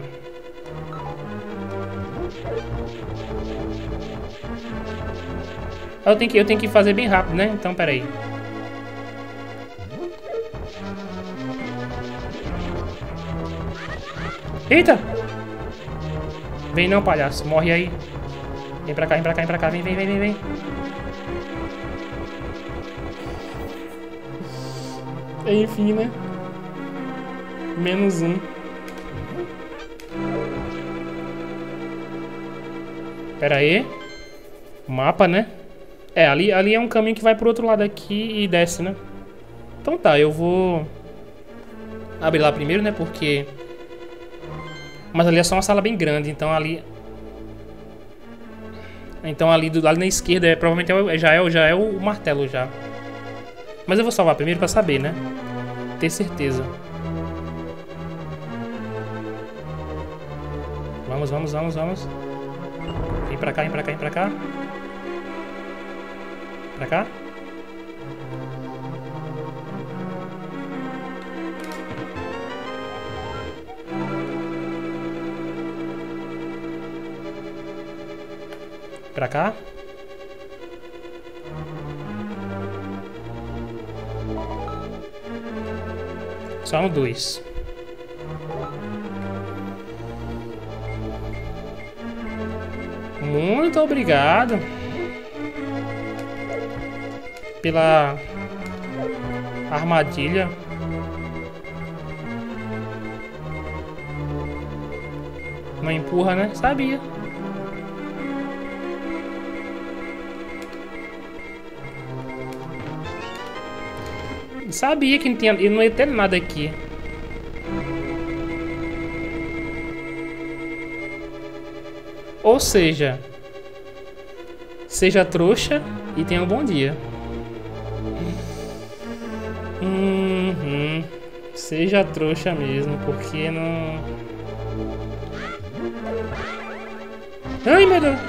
Eu tenho que, eu tenho que fazer bem rápido, né? Então, peraí. Eita! Vem não, palhaço. Morre aí. Vem pra cá, vem pra cá, vem pra cá. Vem, vem, vem, vem, vem. Enfim, né? Menos um. Pera aí. Mapa, né? É, ali, ali é um caminho que vai pro outro lado aqui e desce, né? Então tá, eu vou abrir lá primeiro, né? Porque Mas ali é só uma sala bem grande, então ali... Então ali do lado na esquerda é, provavelmente é, já, é, já é o martelo já. Mas eu vou salvar primeiro pra saber, né? Ter certeza. Vamos, vamos, vamos, vamos. Vem pra cá, vem pra cá, vem pra cá. Pra cá. Pra cá. Só no dois. Muito obrigado pela armadilha. Não empurra, né? Sabia. Sabia que não, tinha, não ia ter nada aqui. Ou seja, seja trouxa e tenha um bom dia. Uhum. Seja trouxa mesmo, porque não... Ai, meu Deus.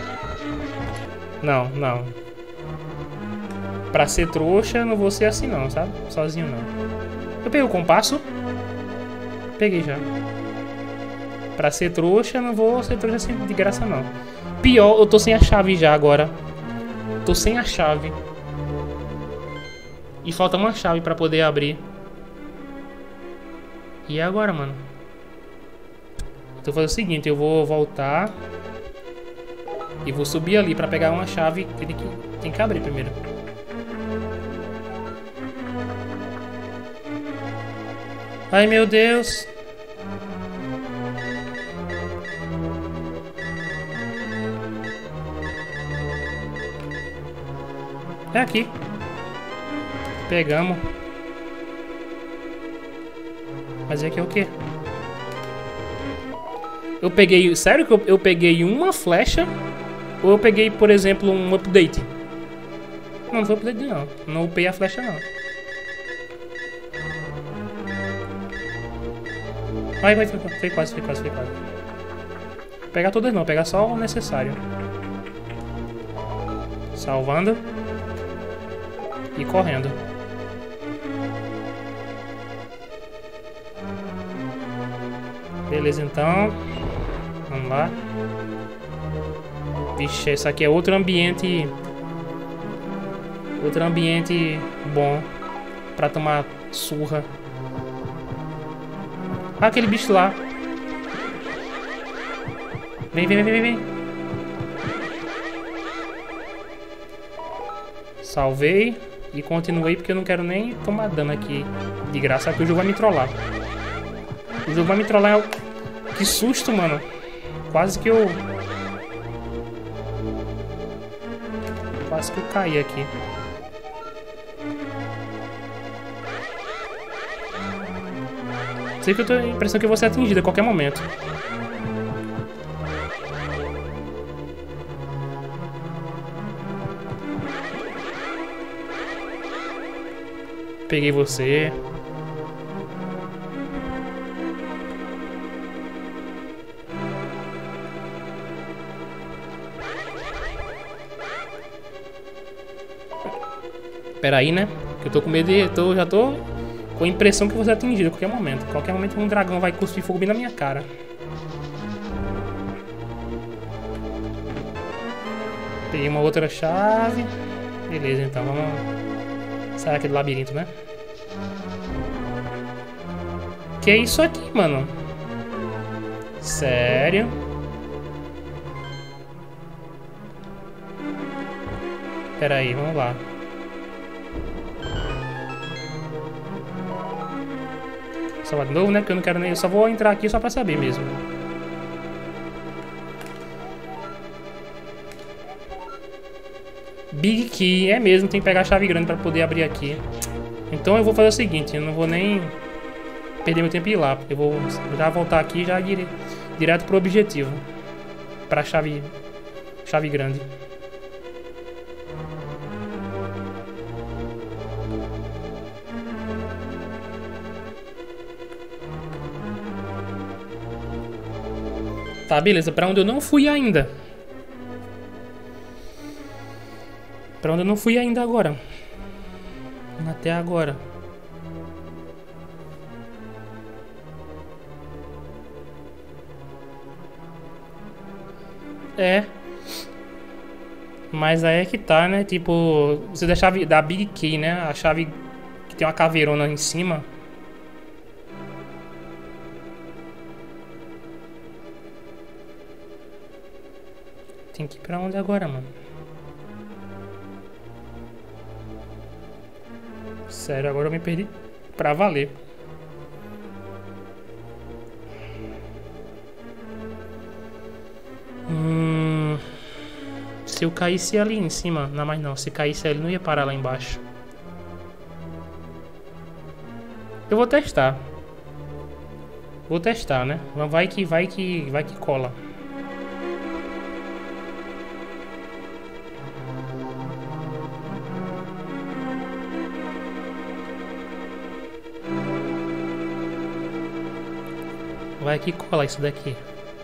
Não, não. Pra ser trouxa, não vou ser assim não, sabe? Sozinho não. Eu peguei o compasso. Peguei já. Pra ser trouxa, não vou ser trouxa assim de graça não. Pior, eu tô sem a chave já agora. Tô sem a chave. E falta uma chave pra poder abrir. E agora, mano? Então eu vou fazer o seguinte, eu vou voltar. E vou subir ali pra pegar uma chave que ele tem que abrir primeiro. Ai, meu Deus. É aqui. Pegamos. Mas aqui é o quê? Eu peguei... Sério que eu, eu peguei uma flecha? Ou eu peguei, por exemplo, um update? Não, não foi update não. Não upei a flecha não. Vai, vai, foi, foi quase, foi quase, foi quase. Pegar todas não, pegar só o necessário. Salvando. E correndo. Beleza, então. Vamos lá. Vixe, esse aqui é outro ambiente. Outro ambiente bom pra tomar surra. Ah, aquele bicho lá. Vem, vem, vem, vem, vem. Salvei e continuei porque eu não quero nem tomar dano aqui de graça, porque o jogo vai me trollar. O jogo vai me trollar. Que susto, mano. Quase que eu... Quase que eu caí aqui. Sei que eu tô com a impressão que eu vou ser atingido a qualquer momento. Peguei você. Pera aí, né? Que eu tô com medo de... Eu tô, já tô com a impressão que eu vou ser atingido a qualquer momento. A qualquer momento um dragão vai cuspir fogo bem na minha cara. Peguei uma outra chave. Beleza, então vamos sair aqui do labirinto, né? Que é isso aqui, mano? Sério? Pera aí, vamos lá. Salvar de novo, né? Porque eu não quero nem... Eu só vou entrar aqui só pra saber mesmo. Big Key. É mesmo, tem que pegar a chave grande pra poder abrir aqui. Então eu vou fazer o seguinte. Eu não vou nem... perder meu tempo e ir lá. Eu vou já voltar aqui e já ir direto pro objetivo. Pra chave... Chave grande. Tá, beleza. Pra onde eu não fui ainda. Pra onde eu não fui ainda agora. Até agora. É. Mas aí é que tá, né? Tipo, você da chave da Big Key, né? A chave que tem uma caveirona em cima. Tem que ir pra onde agora, mano? Sério, agora eu me perdi pra valer. Hum, se eu caísse ali em cima... Não, mas não. Se caísse ali, não ia parar lá embaixo. Eu vou testar. Vou testar, né? Vai que, vai que, vai que cola. Vai que cola isso daqui.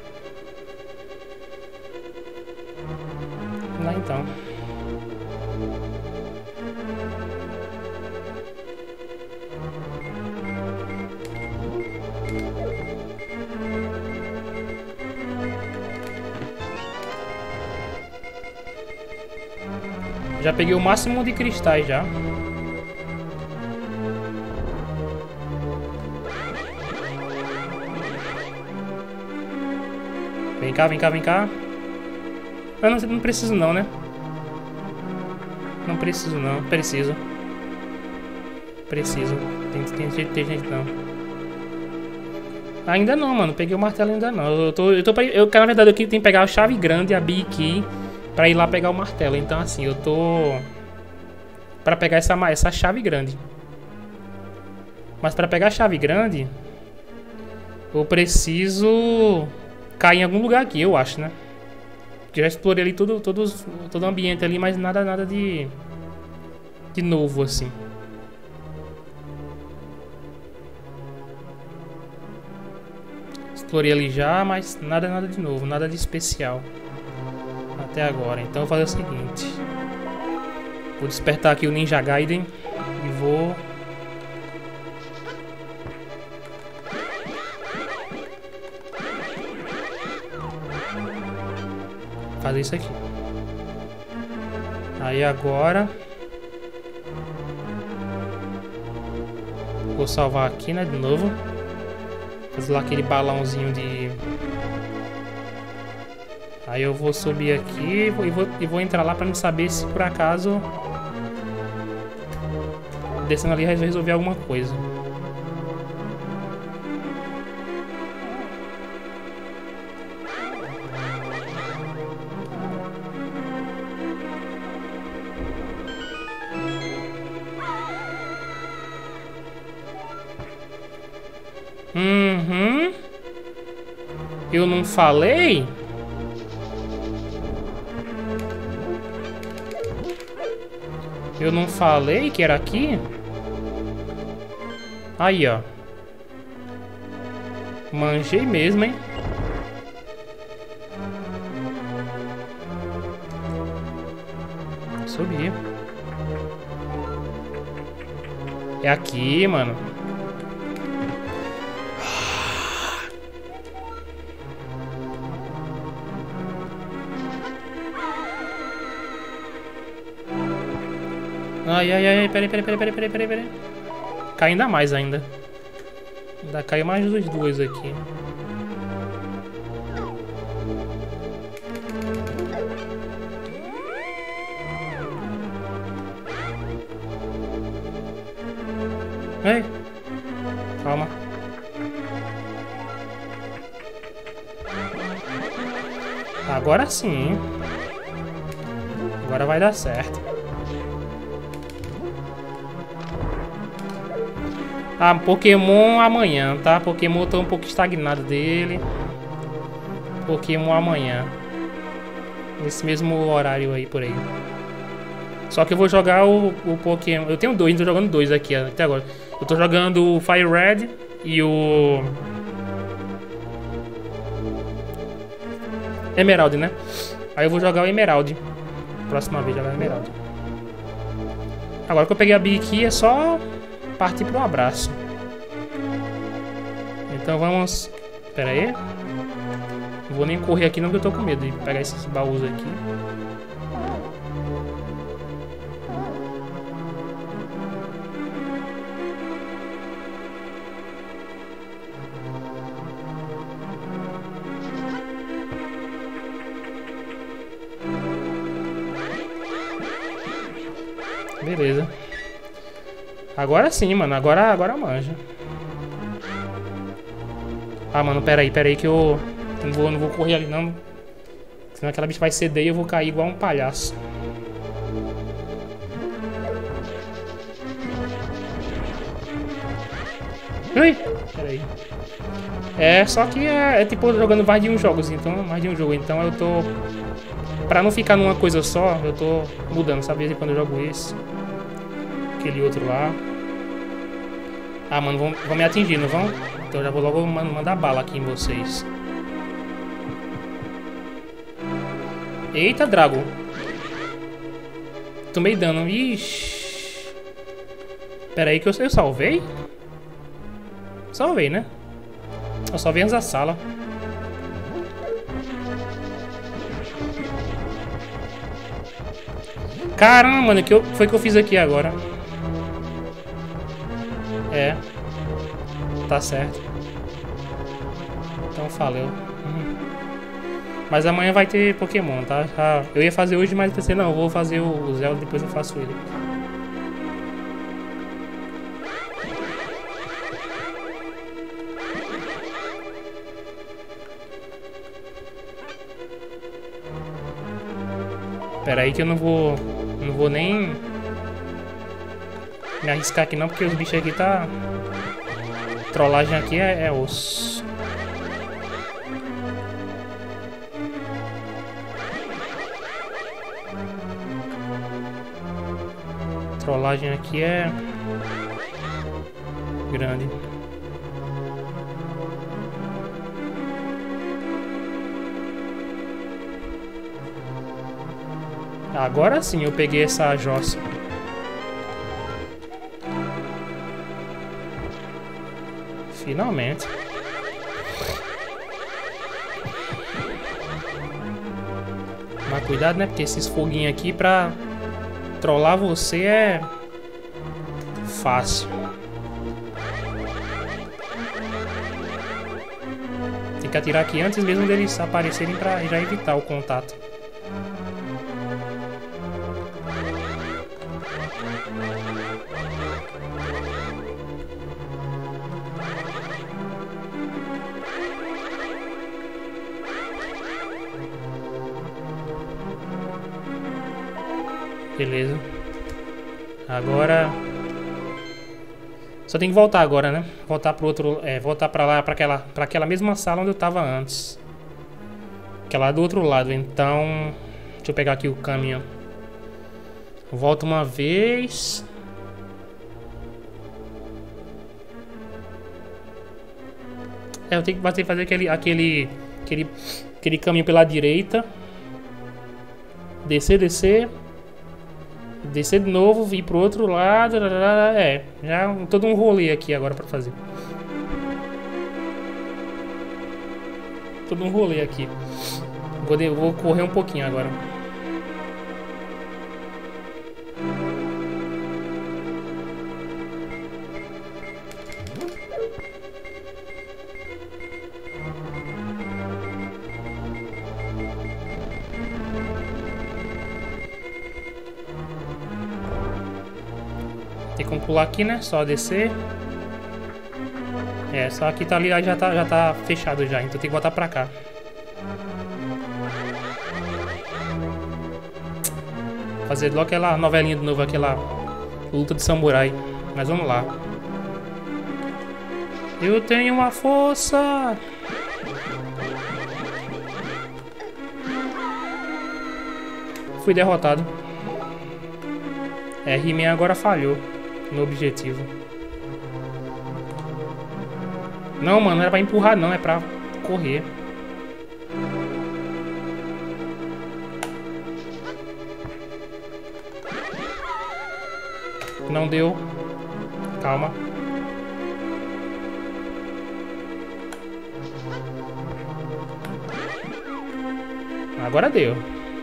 Lá então. Já peguei o máximo de cristais já. Vem cá, vem cá, vem cá. Eu não, não preciso não, né? Não preciso não. Preciso. Preciso. Tem, tem jeito tem gente não. Ainda não, mano. Peguei o martelo ainda não. Eu tô... Eu tô pra, eu, na verdade, eu tenho que pegar a chave grande, a Big Key, pra ir lá pegar o martelo. Então, assim, eu tô... Pra pegar essa, essa chave grande. Mas pra pegar a chave grande... Eu preciso... cair em algum lugar aqui, eu acho, né? Já explorei ali todo, todo, todo o ambiente ali, mas nada, nada de... De novo, assim. Explorei ali já, mas nada, nada de novo. Nada de especial. Até agora. Então eu vou fazer o seguinte. Vou despertar aqui o Ninja Gaiden. E vou... fazer isso aqui. Aí agora... vou salvar aqui, né? De novo. Fazer lá aquele balãozinho de... Aí eu vou subir aqui e vou, e vou entrar lá pra não saber se por acaso... descendo ali resolver alguma coisa. Uhum. Eu não falei? Eu não falei que era aqui? Aí, ó. Manjei mesmo, hein? Subi. É aqui, mano. Ai, ai, ai, peraí, peraí, peraí, peraí, peraí, peraí, peraí. Cai ainda mais ainda. Ainda caiu mais dos dois aqui. Ei, calma. Agora sim. Agora vai dar certo. Ah, Pokémon amanhã, tá? Pokémon tô um pouco estagnado dele. Pokémon amanhã. Nesse mesmo horário aí, por aí. Só que eu vou jogar o, o Pokémon... Eu tenho dois, tô jogando dois aqui até agora. Eu tô jogando o Fire Red e o... Emerald, né? Aí eu vou jogar o Emerald. Próxima vez jogar o Emerald. Agora que eu peguei a Bee aqui é só partir pro abraço. Então vamos... Pera aí. Não vou nem correr aqui não, porque eu tô com medo de pegar esses baús aqui. Beleza. Agora sim, mano. Agora, agora manja. Ah, mano, pera aí, pera aí que eu não vou, não vou correr ali não. Senão aquela bicha vai ceder e eu vou cair igual um palhaço. Ui! Pera aí. É, só que é, é tipo jogando mais de um jogo, então, mais de um jogo. Então eu tô... Pra não ficar numa coisa só, eu tô mudando, sabe? Quando eu jogo esse. Aquele outro lá. Ah, mano, vão, vão me atingir, não vão? Então eu já vou logo mandar bala aqui em vocês. Eita, Drago. Tomei dano. Ixi. Pera aí que eu, eu salvei? Salvei, né? Eu salvei antes da sala. Caramba, mano, que eu, foi que eu fiz aqui agora? É. Tá certo. Então valeu. Hum. Mas amanhã vai ter Pokémon, tá? Ah, eu ia fazer hoje, mas eu pensei, não, eu vou fazer o Zelda, depois eu faço ele. Pera aí que eu não vou... Não vou nem... Me arriscar aqui não, porque os bichos aqui tá... Trollagem aqui é, é osso. Trollagem aqui é... grande. Agora sim eu peguei essa jossa. Finalmente. Mas cuidado, né? Porque esses foguinhos aqui pra trollar você é fácil. Tem que atirar aqui antes mesmo deles aparecerem pra já evitar o contato. Beleza. Agora... Só tem que voltar agora, né? Voltar pro outro... É, voltar pra lá, pra aquela, pra aquela mesma sala onde eu tava antes. Que é lá do outro lado. Então... Deixa eu pegar aqui o caminho. Volto uma vez... É, eu tenho que fazer aquele, aquele, aquele, aquele caminho pela direita. Descer, descer. Descer de novo, vir pro outro lado. É, já todo um rolê aqui agora pra fazer. Todo um rolê aqui. Vou, de, vou correr um pouquinho agora. Tem como pular aqui, né? Só descer. É, só aqui tá ali, já tá, já tá fechado já. Então tem que botar pra cá. Fazer logo aquela novelinha de novo, aquela luta de samurai. Mas vamos lá. Eu tenho uma força. Fui derrotado. É, He-Man agora falhou no objetivo. Não, mano, não era pra empurrar não, é pra correr. Não deu. Calma. Agora deu.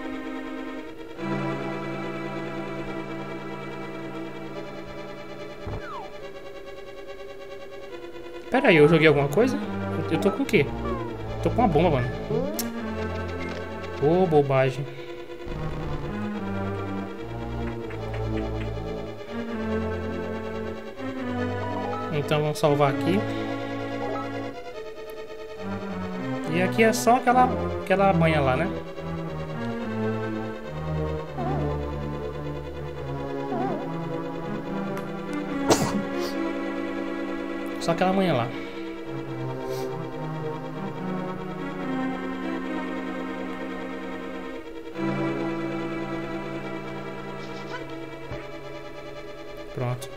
Pera aí, eu joguei alguma coisa? Eu tô com o quê? Tô com uma bomba, mano. Ô, oh, bobagem. Então vamos salvar aqui. E aqui é só aquela, aquela banha lá, né? Só aquela manhã lá. Pronto.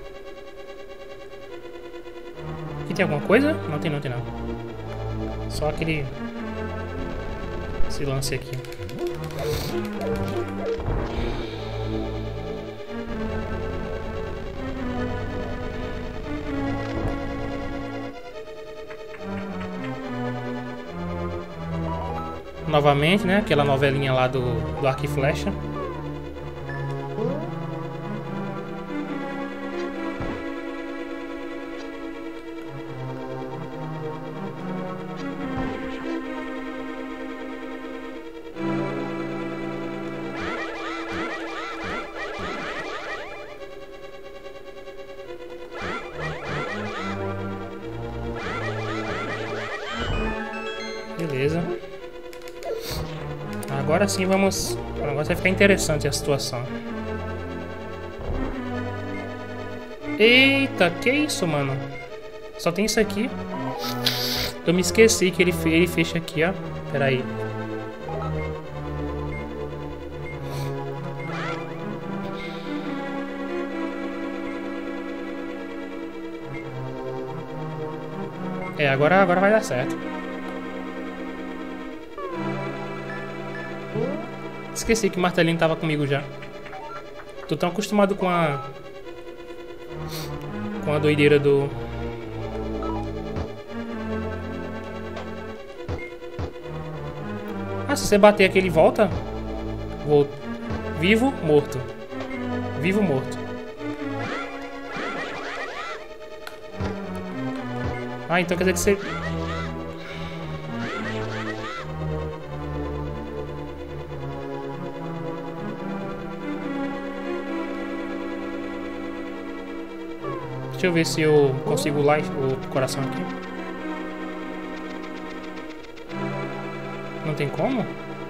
Aqui tem alguma coisa? Não tem não, tem não. Só aquele... Esse lance aqui. Novamente, né? Aquela novelinha lá do, do arco e flecha. Beleza. Agora sim vamos... Agora vai ficar interessante a situação. Eita, que isso, mano? Só tem isso aqui. Eu me esqueci que ele, fe... ele fecha aqui, ó. Pera aí. É, agora, agora vai dar certo. Esqueci que o martelinho tava comigo já. Tô tão acostumado com a... Com a doideira do... Ah, se você bater aqui ele volta? Vou... Vivo, morto. Vivo, morto. Ah, então quer dizer que você... Deixa eu ver se eu consigo lá o coração aqui. Não tem como?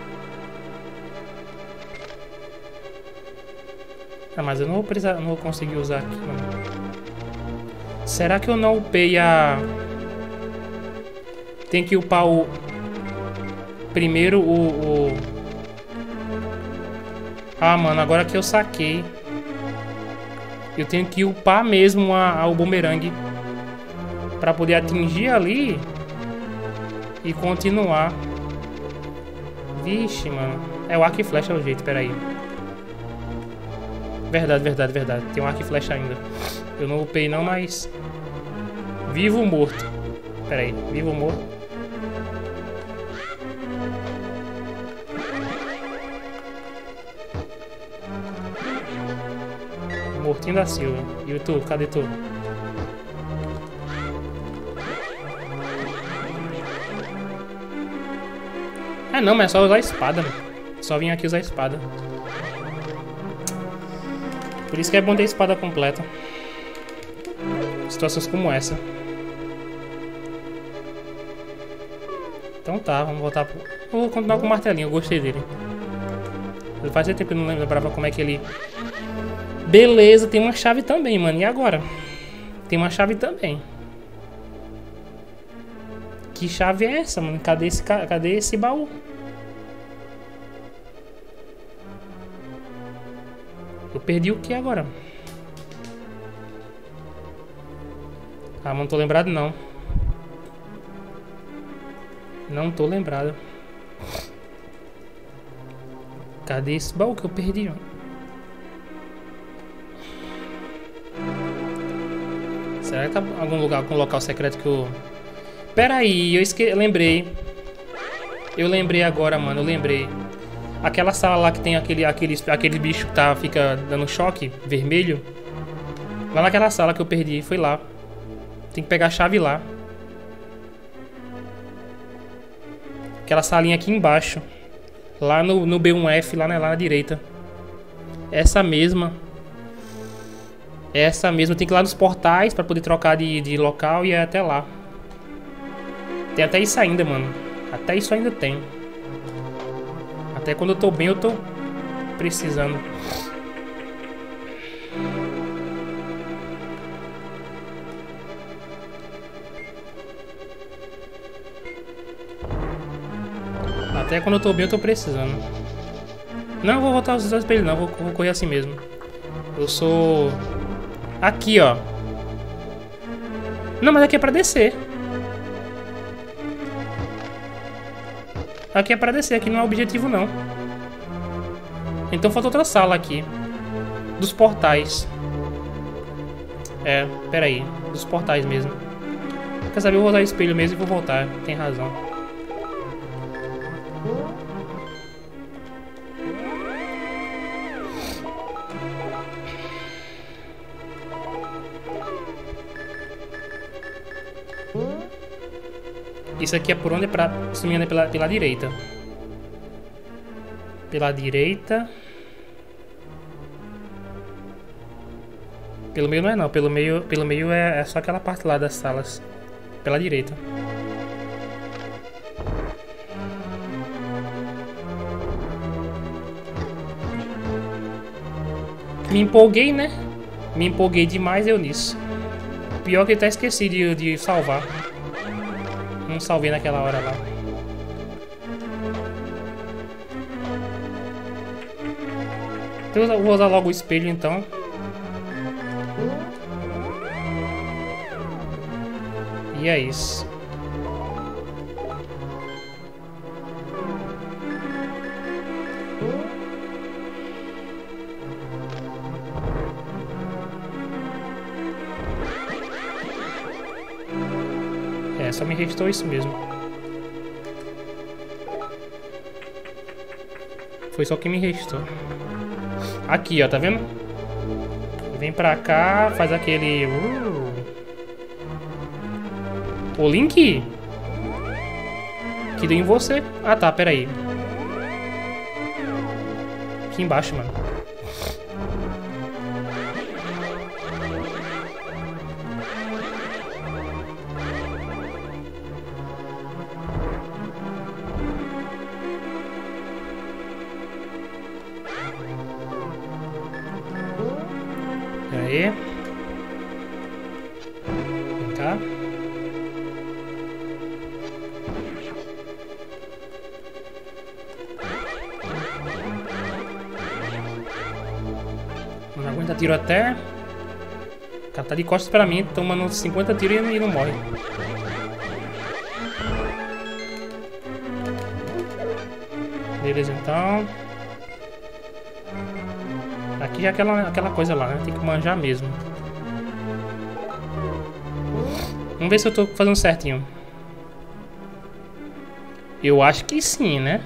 Ah, mas eu não vou precisar, não vou conseguir usar aqui, não. Será que eu não upei a... Tem que upar o... Primeiro o... o... Ah, mano, agora que eu saquei. Eu tenho que upar mesmo a, a, o bumerangue pra poder atingir ali e continuar. Vixe, mano. É o arco e flecha o jeito, peraí. Verdade, verdade, verdade. Tem um arco e flecha ainda. Eu não upei não, mas... Vivo ou morto? Peraí, vivo ou morto? Mortinho da Silva. E tu? Cadê tu? É não, mas é só usar a espada, mano. Só vim aqui usar a espada. Por isso que é bom ter a espada completa. Situações como essa. Então tá, vamos voltar pro... Vou continuar com o martelinho, eu gostei dele. Fazia tempo que eu não lembrava como é que ele... Beleza, tem uma chave também, mano. E agora? Tem uma chave também. Que chave é essa, mano? Cadê esse, cadê esse baú? Eu perdi o que agora? Ah, não tô lembrado não. Não tô lembrado. Cadê esse baú que eu perdi? Será que tá em algum lugar, algum local secreto que eu... Pera aí, eu esque... lembrei. Eu lembrei agora, mano, eu lembrei. Aquela sala lá que tem aquele, aquele, aquele bicho que tá, fica dando choque, vermelho. Lá naquela sala que eu perdi, foi lá. Tem que pegar a chave lá. Aquela salinha aqui embaixo. Lá no, no B um F, lá, né, lá na direita. Essa mesma. Essa mesma. Tem que ir lá nos portais pra poder trocar de, de local e é até lá. Tem até isso ainda, mano. Até isso ainda tem. Até quando eu tô bem, eu tô precisando. Até quando eu tô bem, eu tô precisando. Não, eu vou voltar aos espelhos não. Vou, vou correr assim mesmo. Eu sou... Aqui, ó. Não, mas aqui é pra descer. Aqui é pra descer. Aqui não é objetivo, não. Então falta outra sala aqui. Dos portais. É, pera aí. Dos portais mesmo. Quer saber? Eu vou usar o espelho mesmo e vou voltar. Tem razão. Isso aqui é por onde? É pra, se não me engano, é pela, pela direita. Pela direita. Pelo meio não é não. Pelo meio, pelo meio é, é só aquela parte lá das salas. Pela direita. Me empolguei, né? Me empolguei demais eu nisso. Pior que eu até esqueci de, de salvar. Não salvei naquela hora lá. Então eu vou usar logo o espelho então. E é isso. É, só me restou isso mesmo. Foi só o que me restou. Aqui, ó, tá vendo? Vem pra cá, faz aquele... Uh. O Link? Que deu em você. Ah, tá, pera aí. Aqui embaixo, mano. Aí. Vem cá. Não aguenta tiro até. O cara tá de costas pra mim, tomando cinquenta tiros e não morre. Beleza, então. Aqui é aquela, aquela coisa lá, né? Tem que manjar mesmo. Vamos ver se eu tô fazendo certinho. Eu acho que sim, né?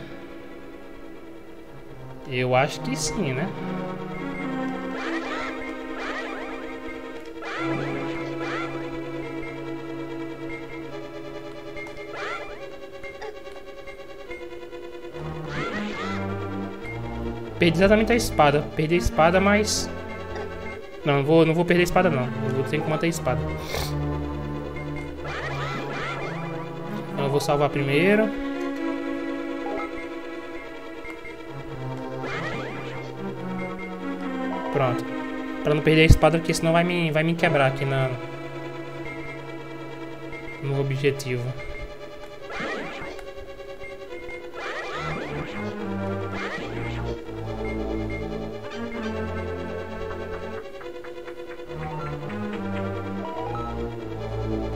Eu acho que sim, né? Perdi exatamente a espada. Perdi a espada, mas... Não, não vou, não vou perder a espada, não. Eu vou ter que manter a espada. Então eu vou salvar primeiro. Pronto. Pra não perder a espada, porque senão vai me, vai me quebrar aqui na... no objetivo.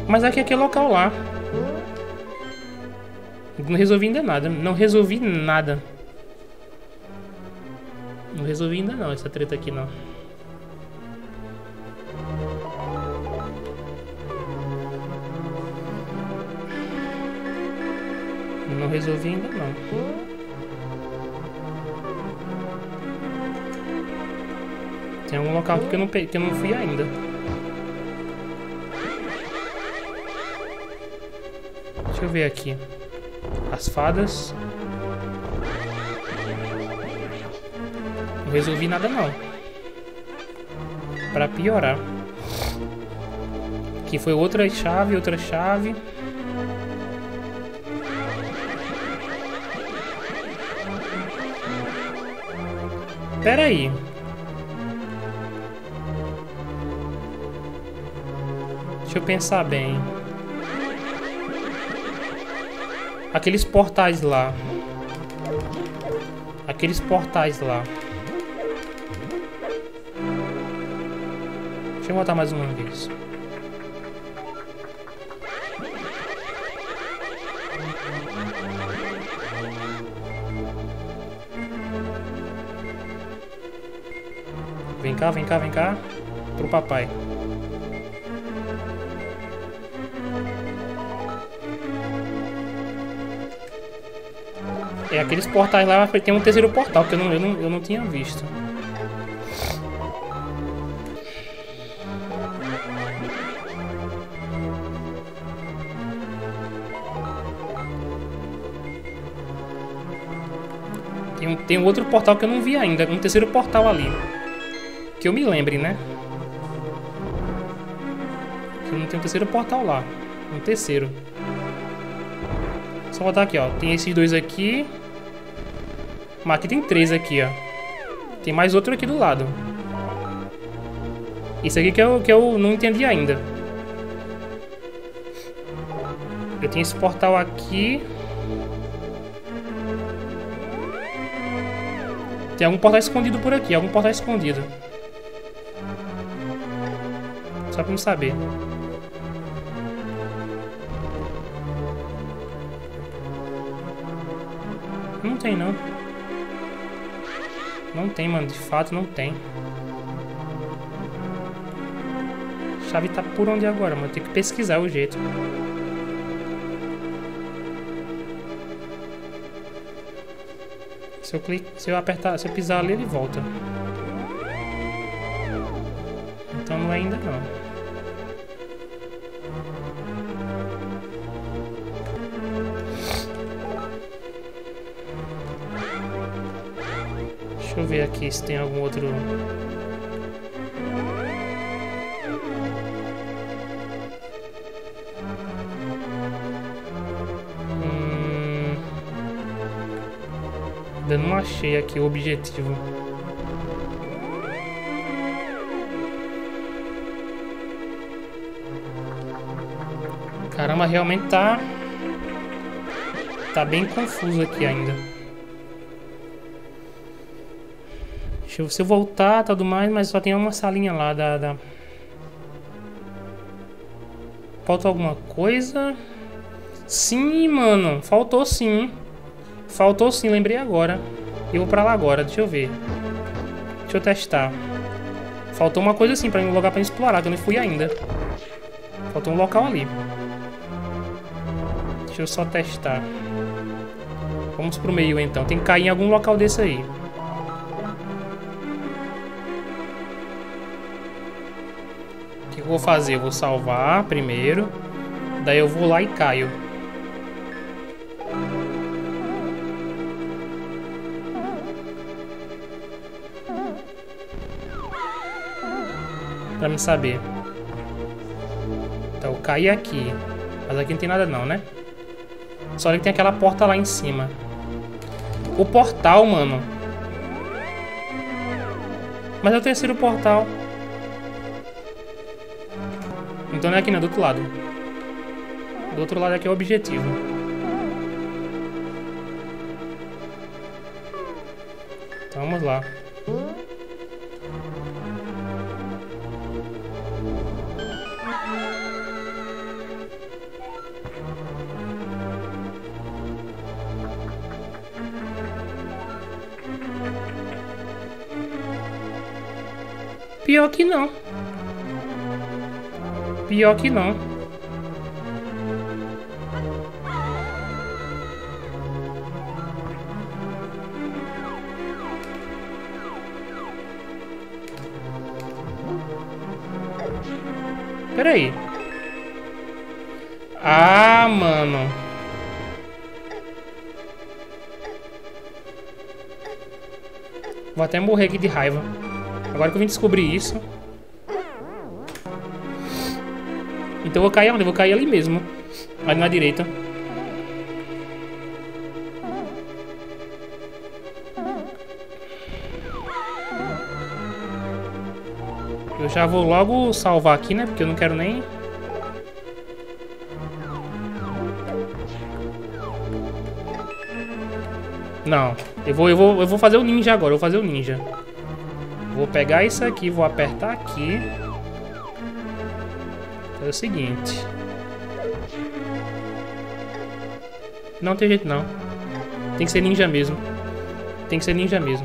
Mas aqui é aquele local lá. Não resolvi ainda nada. Não resolvi nada. Não resolvi ainda não, essa treta aqui não. Não resolvi ainda não. Tem algum local aqui que eu não, que eu não fui ainda. Deixa eu ver aqui. As fadas. Não resolvi nada não. Pra piorar. Aqui foi outra chave, outra chave. Pera aí. Deixa eu pensar bem. Aqueles portais lá. Aqueles portais lá. Deixa eu voltar mais uma vez. Vem cá, vem cá, vem cá. Pro papai. É, aqueles portais lá, tem um terceiro portal que eu não, eu não, eu não tinha visto. Tem um, tem um outro portal que eu não vi ainda, um terceiro portal ali. Que eu me lembre, né? Que não tem um terceiro portal lá. Um terceiro. Só botar aqui, ó. Tem esses dois aqui. Mas aqui tem três aqui, ó. Tem mais outro aqui do lado. Isso aqui que eu, que eu não entendi ainda. Eu tenho esse portal aqui. Tem algum portal escondido por aqui. Algum portal escondido. Só pra não saber. Não tem, não. Não tem, mano. De fato, não tem. A chave tá por onde agora, mano? Tem que pesquisar o jeito. Se eu clicar, se eu apertar, se eu pisar ali, ele volta. Então não é ainda, não. Deixa eu ver aqui se tem algum outro... Hum... Ainda não achei aqui o objetivo. Caramba, realmente tá... Tá bem confuso aqui ainda. Se eu voltar, tudo mais, mas só tem uma salinha lá da, da... Falta alguma coisa? Sim, mano. Faltou sim. Faltou sim, lembrei agora. Eu vou pra lá agora, deixa eu ver. Deixa eu testar. Faltou uma coisa assim, pra um lugar pra explorar, que eu não fui ainda. Faltou um local ali. Deixa eu só testar. Vamos pro meio então. Tem que cair em algum local desse aí. O que eu vou fazer? Eu vou salvar primeiro. Daí eu vou lá e caio. Pra me saber. Então eu caí aqui. Mas aqui não tem nada não, né? Só que tem aquela porta lá em cima. O portal, mano. Mas é o terceiro portal. Então não é aqui não, é do outro lado. Do outro lado aqui é o objetivo. Então vamos lá. Pior que não. Pior que não. Pera aí. Ah, mano. Vou até morrer aqui de raiva. Agora que eu vim descobrir isso. Então eu vou cair onde? Eu vou cair ali mesmo. Ali na direita. Eu já vou logo salvar aqui, né? Porque eu não quero nem... Não. Eu vou, eu vou, eu vou fazer o ninja agora. Eu vou fazer o ninja. Vou pegar isso aqui, vou apertar aqui. É o seguinte. Não tem jeito não. Tem que ser ninja mesmo. Tem que ser ninja mesmo.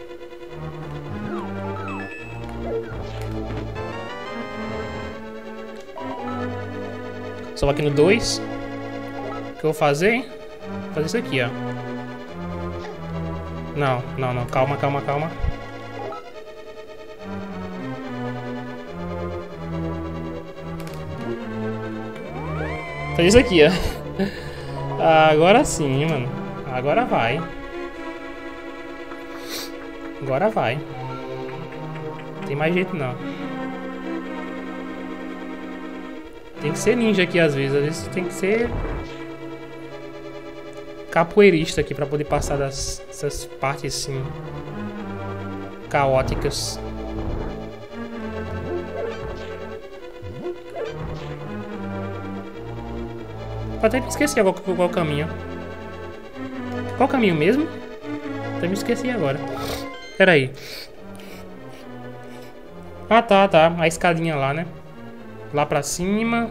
Só aqui no dois. O que eu vou fazer? Vou fazer isso aqui, ó. Não, não, não. Calma, calma, calma. Fazer isso aqui, ó. Agora sim, mano. Agora vai. Agora vai. Não tem mais jeito não. Tem que ser ninja aqui às vezes. Às vezes tem que ser capoeirista aqui pra poder passar das, dessas partes assim caóticas. Eu até me esqueci agora qual, qual o caminho. Qual o caminho mesmo? Até me esqueci agora. Pera aí. Ah, tá, tá. A escadinha lá, né? Lá pra cima.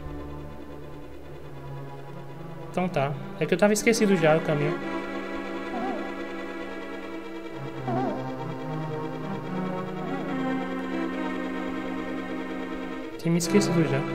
Então tá. É que eu tava esquecido já o caminho. Tinha me esquecido já.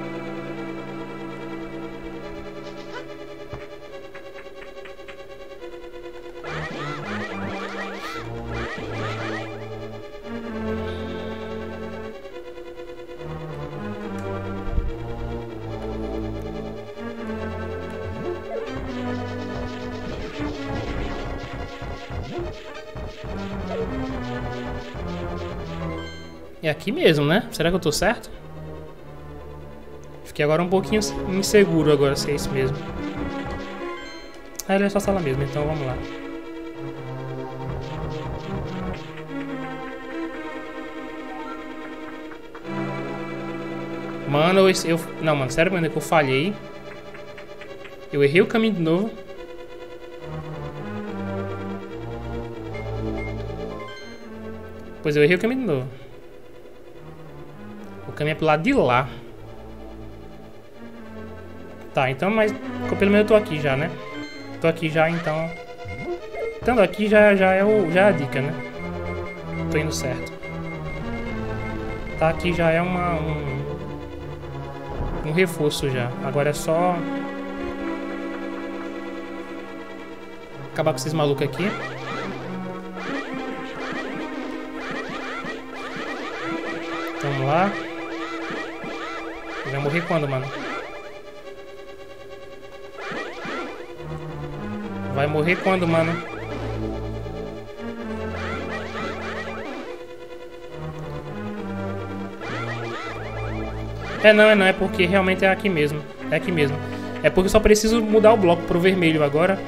É aqui mesmo, né? Será que eu tô certo? Fiquei agora um pouquinho inseguro agora se é isso mesmo. Ah, ele é só sala mesmo, então vamos lá. Mano, eu, eu... Não, mano, sério, mano, é que eu falhei. Eu errei o caminho de novo. Pois eu errei o caminho de novo. O caminho é pro lado de lá. Tá, então, mas pelo menos eu tô aqui já, né? Tô aqui já, então. Estando aqui já, já, é o, já é a dica, né? Tô indo certo. Tá, aqui já é uma, um, um reforço já. Agora é só acabar com esses malucos aqui. Vamos lá. Vai morrer quando, mano? Vai morrer quando, mano? É não, é não, é porque realmente é aqui mesmo. É aqui mesmo. É porque eu só preciso mudar o bloco pro vermelho agora.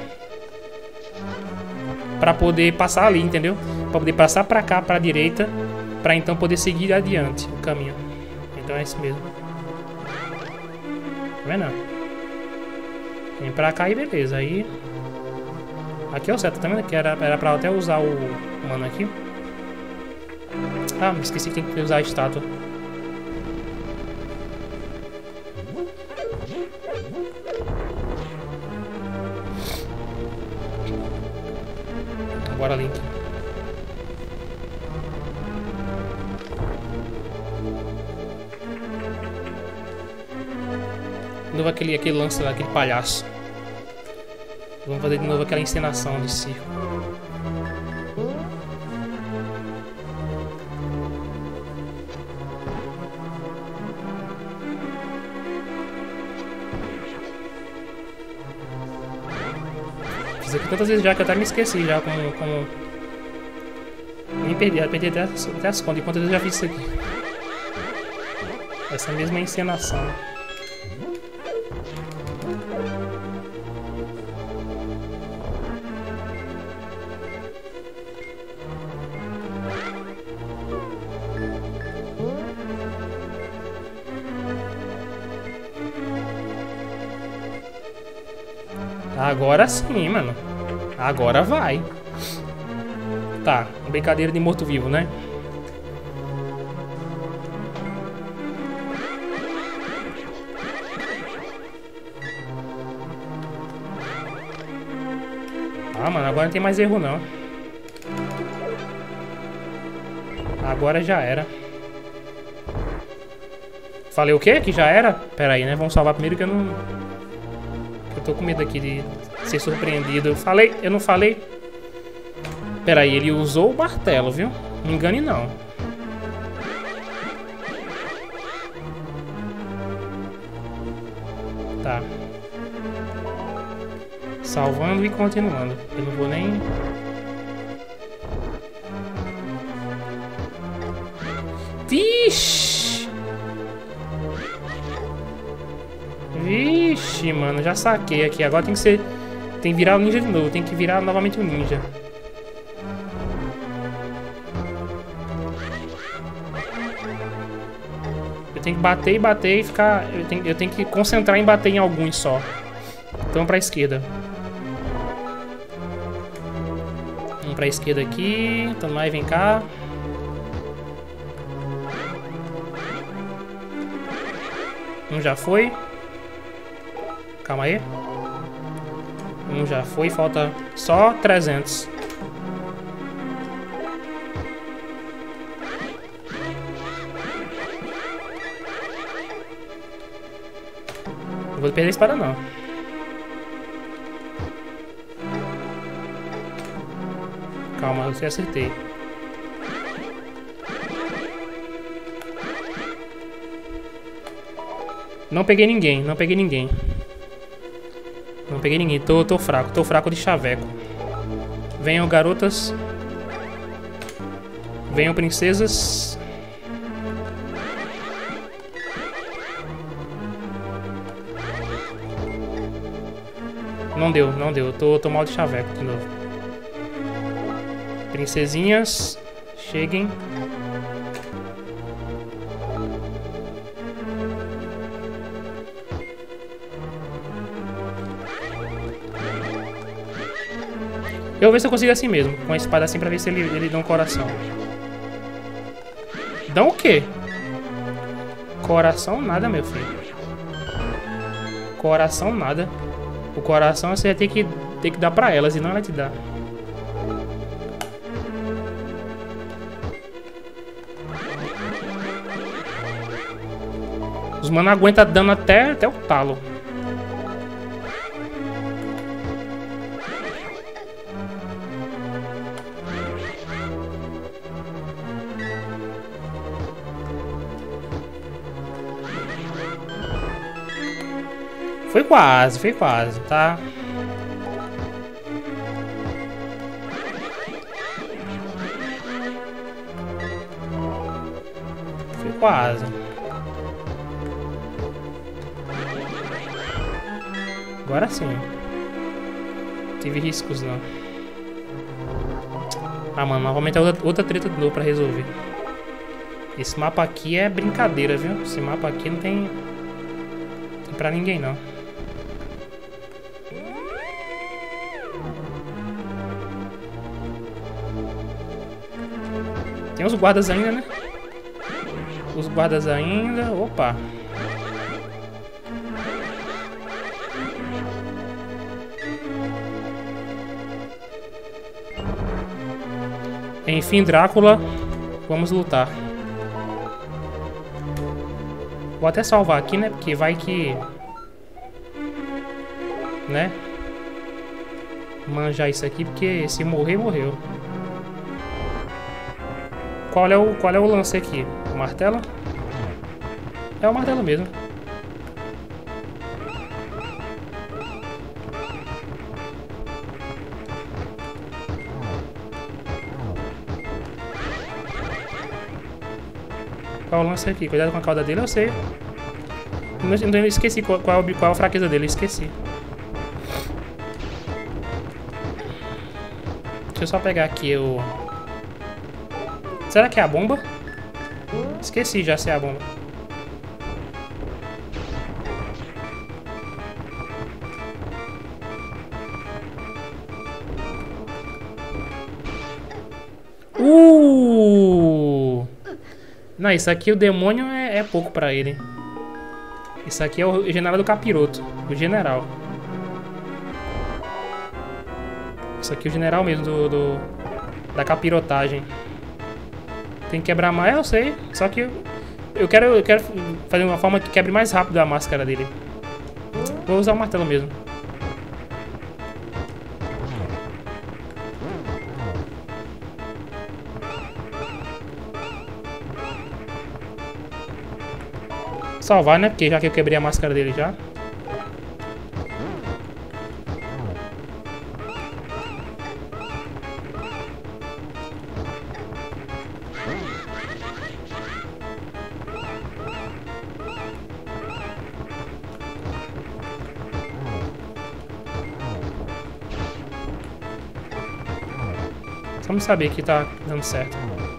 Pra poder passar ali, entendeu? Pra poder passar pra cá, pra direita. Pra então poder seguir adiante o caminho. Então é isso mesmo. Tá vendo? Vem pra cá e beleza. Aí. Aqui é o certo, tá vendo? Que era, era pra até usar o mano aqui. Ah, me esqueci que tem que usar a estátua. Bora, Link. novo aquele, aquele lance lá, aquele palhaço. Vamos fazer de novo aquela encenação de circo. Fiz aqui tantas vezes já que eu até me esqueci já como... como... Nem perdi, perdi até, até as contas de quantas vezes eu já fiz isso aqui. Essa mesma encenação. Agora sim, mano. Agora vai. Tá, brincadeira de morto-vivo, né? Ah, mano, agora não tem mais erro, não. Agora já era. Falei o quê? Que já era? Pera aí, né? Vamos salvar primeiro que eu não... Eu tô com medo aqui de ser surpreendido. Eu falei? Eu não falei? Pera aí, ele usou o martelo, viu? Não engane, não. Tá. Salvando e continuando. Eu não vou nem... Vixe! Vixe, mano, já saquei aqui. Agora tem que ser... Tem que virar o ninja de novo. Tem que virar novamente o ninja. Eu tenho que bater e bater e ficar... Eu tenho, eu tenho que concentrar em bater em alguns só. Então pra esquerda. Um pra esquerda aqui. Então mais, vem cá. Um já foi. Calma aí. Um já foi, falta só trezentos. Não vou perder a espada, não. Calma, eu acertei. Não peguei ninguém, não peguei ninguém. Não peguei ninguém, tô, tô fraco, tô fraco de chaveco. Venham garotas. Venham princesas. Não deu, não deu, tô, tô mal de chaveco de novo. Princesinhas, cheguem. Eu vou ver se eu consigo assim mesmo, com a espada assim, pra ver se ele, ele dá um coração. Dá o quê? Coração nada, meu filho. Coração nada. O coração você vai ter que, ter que dar pra elas, e não ela te dá. Os mano aguentam dano até, até o talo. Foi quase, foi quase, tá? Foi quase. Agora sim. Não tive riscos, não. Ah, mano, novamente é outra, outra treta de novo pra resolver. Esse mapa aqui é brincadeira, viu? Esse mapa aqui não tem... Não tem pra ninguém, não. Tem os guardas ainda, né? Os guardas ainda... Opa! Enfim, Drácula, vamos lutar. Vou até salvar aqui, né? Porque vai que... né? Manjar isso aqui, porque se morrer, morreu. Qual é o, qual é o lance aqui? O martelo? É o martelo mesmo. Qual é o lance aqui? Cuidado com a cauda dele, eu sei. Eu esqueci qual, qual, qual a fraqueza dele, esqueci. Deixa eu só pegar aqui o... Será que é a bomba? Esqueci já se é a bomba. Uh! Não, isso aqui o demônio é, é pouco pra ele. Isso aqui é o general do capiroto. O general. Isso aqui é o general mesmo do, do da capirotagem. Tem que quebrar mais, eu sei. Só que eu, eu, quero, eu quero fazer uma forma que quebre mais rápido a máscara dele. Vou usar o martelo mesmo. Salvar, né? Porque já que eu quebrei a máscara dele já. Vamos saber que tá dando certo.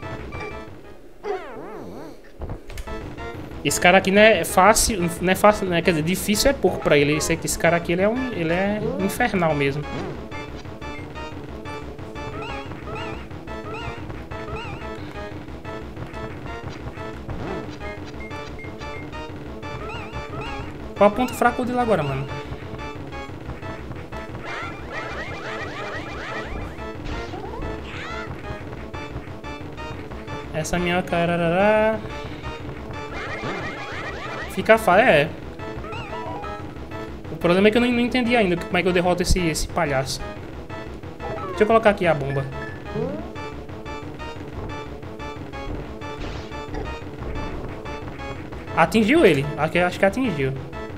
Esse cara aqui não é fácil, não é fácil, né? Quer dizer, difícil é pouco pra ele. Esse, esse cara aqui, ele é, um, ele é infernal mesmo. Qual é o ponto fraco dele agora, mano? Essa minha carará. Fica fácil, é. O problema é que eu não, não entendi ainda como é que eu derroto esse, esse palhaço. Deixa eu colocar aqui a bomba. Atingiu ele. Aqui, acho que atingiu.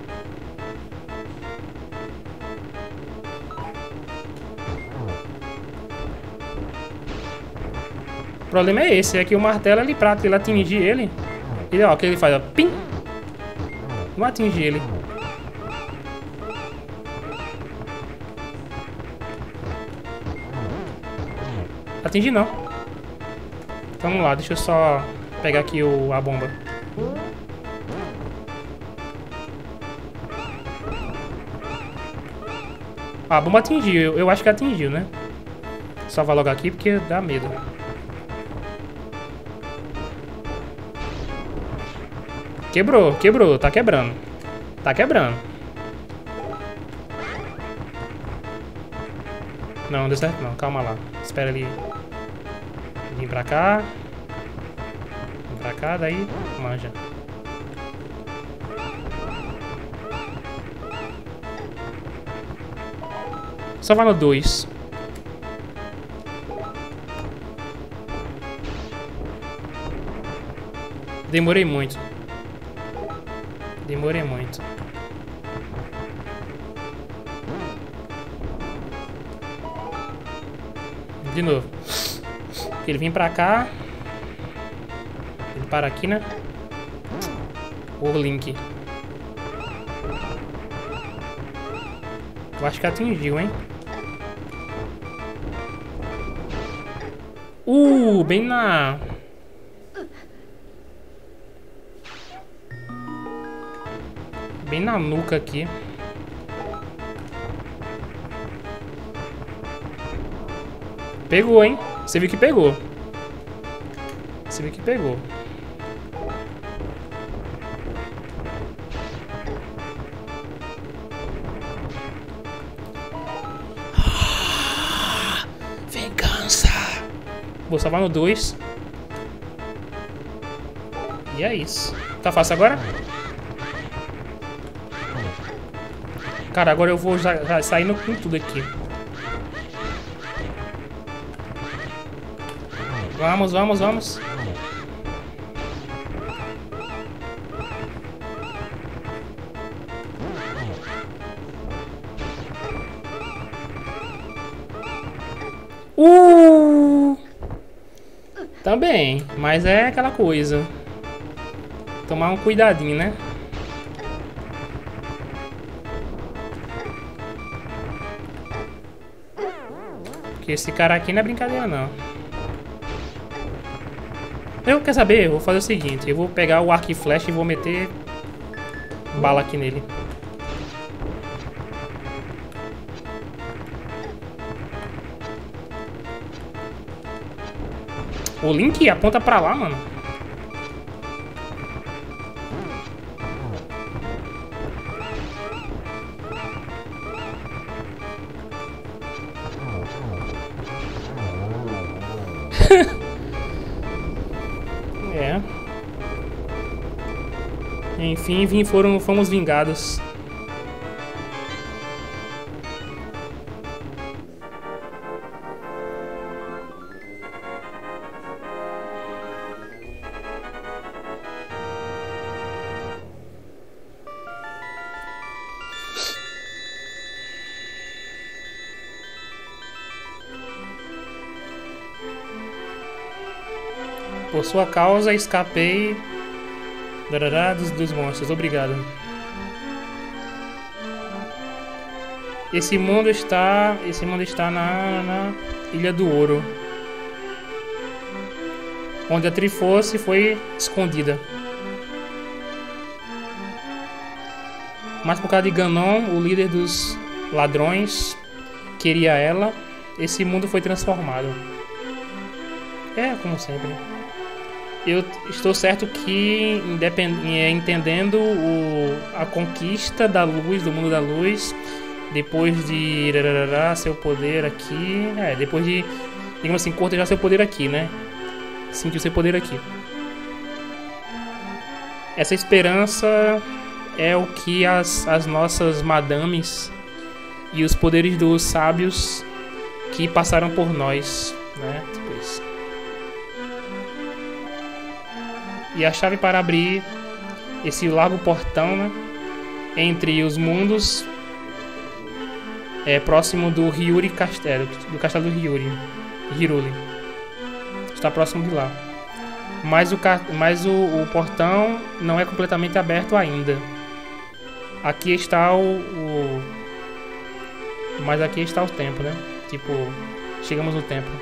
O problema é esse, é que o martelo ele prata, ele atingir ele. Ele, ó, que ele faz, ó, pim. Não atinge ele. Atingi não. Então, vamos lá, deixa eu só pegar aqui o, a bomba. Ah, a bomba atingiu, eu acho que atingiu, né? Salvar logo aqui porque dá medo. Quebrou, quebrou, tá quebrando. Tá quebrando. Não, não deu certo não, calma lá. Espera ele vir pra cá. Vem pra cá, daí manja. Só vai no dois. Demorei muito. Demorei muito. De novo. Ele vem pra cá. Ele para aqui, né? O Link. Eu acho que atingiu, hein? Uh, bem na... Bem na nuca aqui. Pegou, hein? Você viu que pegou. Você viu que pegou. Ah, vingança. Vou salvar no dois. E é isso. Tá fácil agora? Cara, agora eu vou já, já saindo com tudo aqui. Vamos, vamos, vamos. Uh! Também, mas é aquela coisa. Tomar um cuidadinho, né? Porque esse cara aqui não é brincadeira, não. Eu quero saber, eu vou fazer o seguinte. Eu vou pegar o arco e flecha e vou meter bala aqui nele. O Link aponta pra lá, mano. É. Enfim, vim, foram, fomos vingados. Por sua causa, escapei darará, dos, dos monstros. Obrigado. Esse mundo está, esse mundo está na, na Ilha do Ouro, onde a Triforce foi escondida. Mas por causa de Ganon, o líder dos ladrões, queria ela, esse mundo foi transformado. É, como sempre. Eu estou certo que, entendendo o, a conquista da luz, do mundo da luz, depois de rarará, seu poder aqui, é, depois de, digamos assim, cortejar seu poder aqui, né? Sentir seu poder aqui. Essa esperança é o que as, as nossas madames e os poderes dos sábios que passaram por nós, né? Tipo isso. E a chave para abrir esse largo portão, né, entre os mundos é próximo do Hyrule Castelo, do castelo do Hyrule, Hyrule. Está próximo de lá. Mas o mas o, o portão não é completamente aberto ainda. Aqui está o, o mas aqui está o tempo, né? Tipo, chegamos no tempo.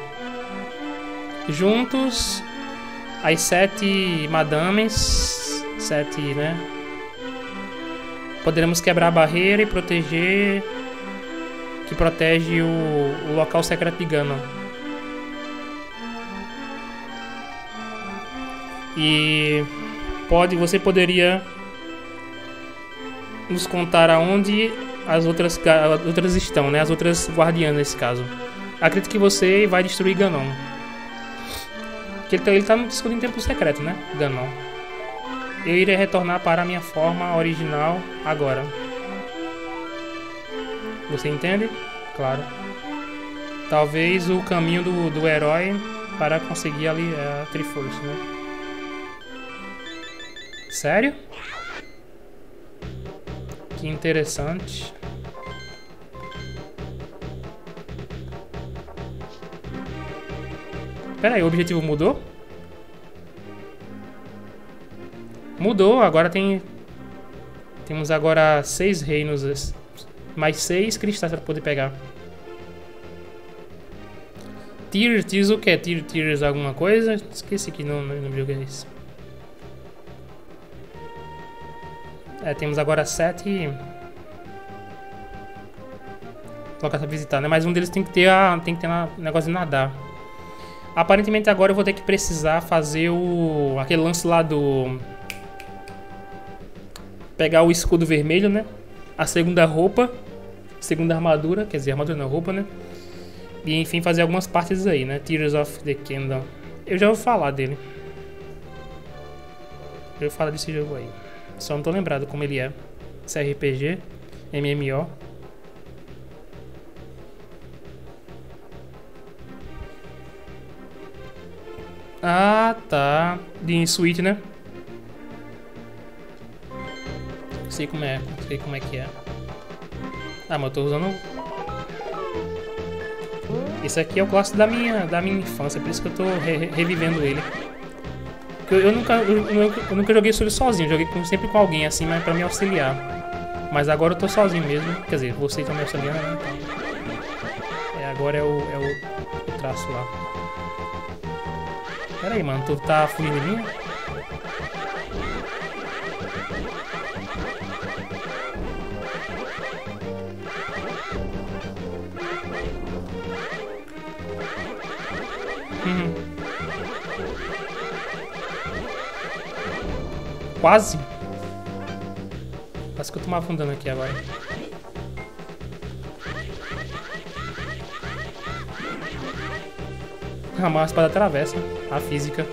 Juntos as sete madames, sete, né? Poderemos quebrar a barreira e proteger, que protege o, o local secreto de Ganon. E pode, você poderia nos contar aonde as outras, as outras estão, né? As outras guardiãs nesse caso. Acredito que você vai destruir Ganon. Ele tá, ele tá no escudo em tempo secreto, né? Ganon. Eu irei retornar para a minha forma original agora. Você entende? Claro. Talvez o caminho do, do herói para conseguir ali a Triforce, né? Sério? Que interessante. Pera aí, o objetivo mudou? Mudou, agora tem... Temos agora seis reinos. Mais seis cristais para poder pegar. Tears, Tears o que é? Tears, Tears alguma coisa? Esqueci que não, não, não vi o que é isso. É, temos agora sete... locais para visitar, né? Mas um deles tem que ter a... tem que ter um negócio de nadar. Aparentemente agora eu vou ter que precisar fazer o... aquele lance lá do... pegar o escudo vermelho, né? A segunda roupa. Segunda armadura. Quer dizer, armadura não, roupa, né? E enfim, fazer algumas partes aí, né? Tears of the Kingdom. Eu já vou falar dele. Eu vou falar desse jogo aí. Só não tô lembrado como ele é. Esse R P G. M M O. Ah, tá. De Switch, né? Sei como é, sei como é que é. Ah, mas eu tô usando... Esse aqui é o clássico da minha, da minha infância, por isso que eu tô re revivendo ele. Eu, eu, nunca, eu, eu nunca joguei ele sozinho, joguei com, sempre com alguém assim, mas pra me auxiliar. Mas agora eu tô sozinho mesmo, quer dizer, vocês estão me auxiliando, né? Então. É, agora é o, é o, o traço lá. Pera aí, mano, tu tá fugindo de mim? Uhum. Quase. Quase que eu tô me afundando aqui agora. Ah, mas a espada atravessa a física.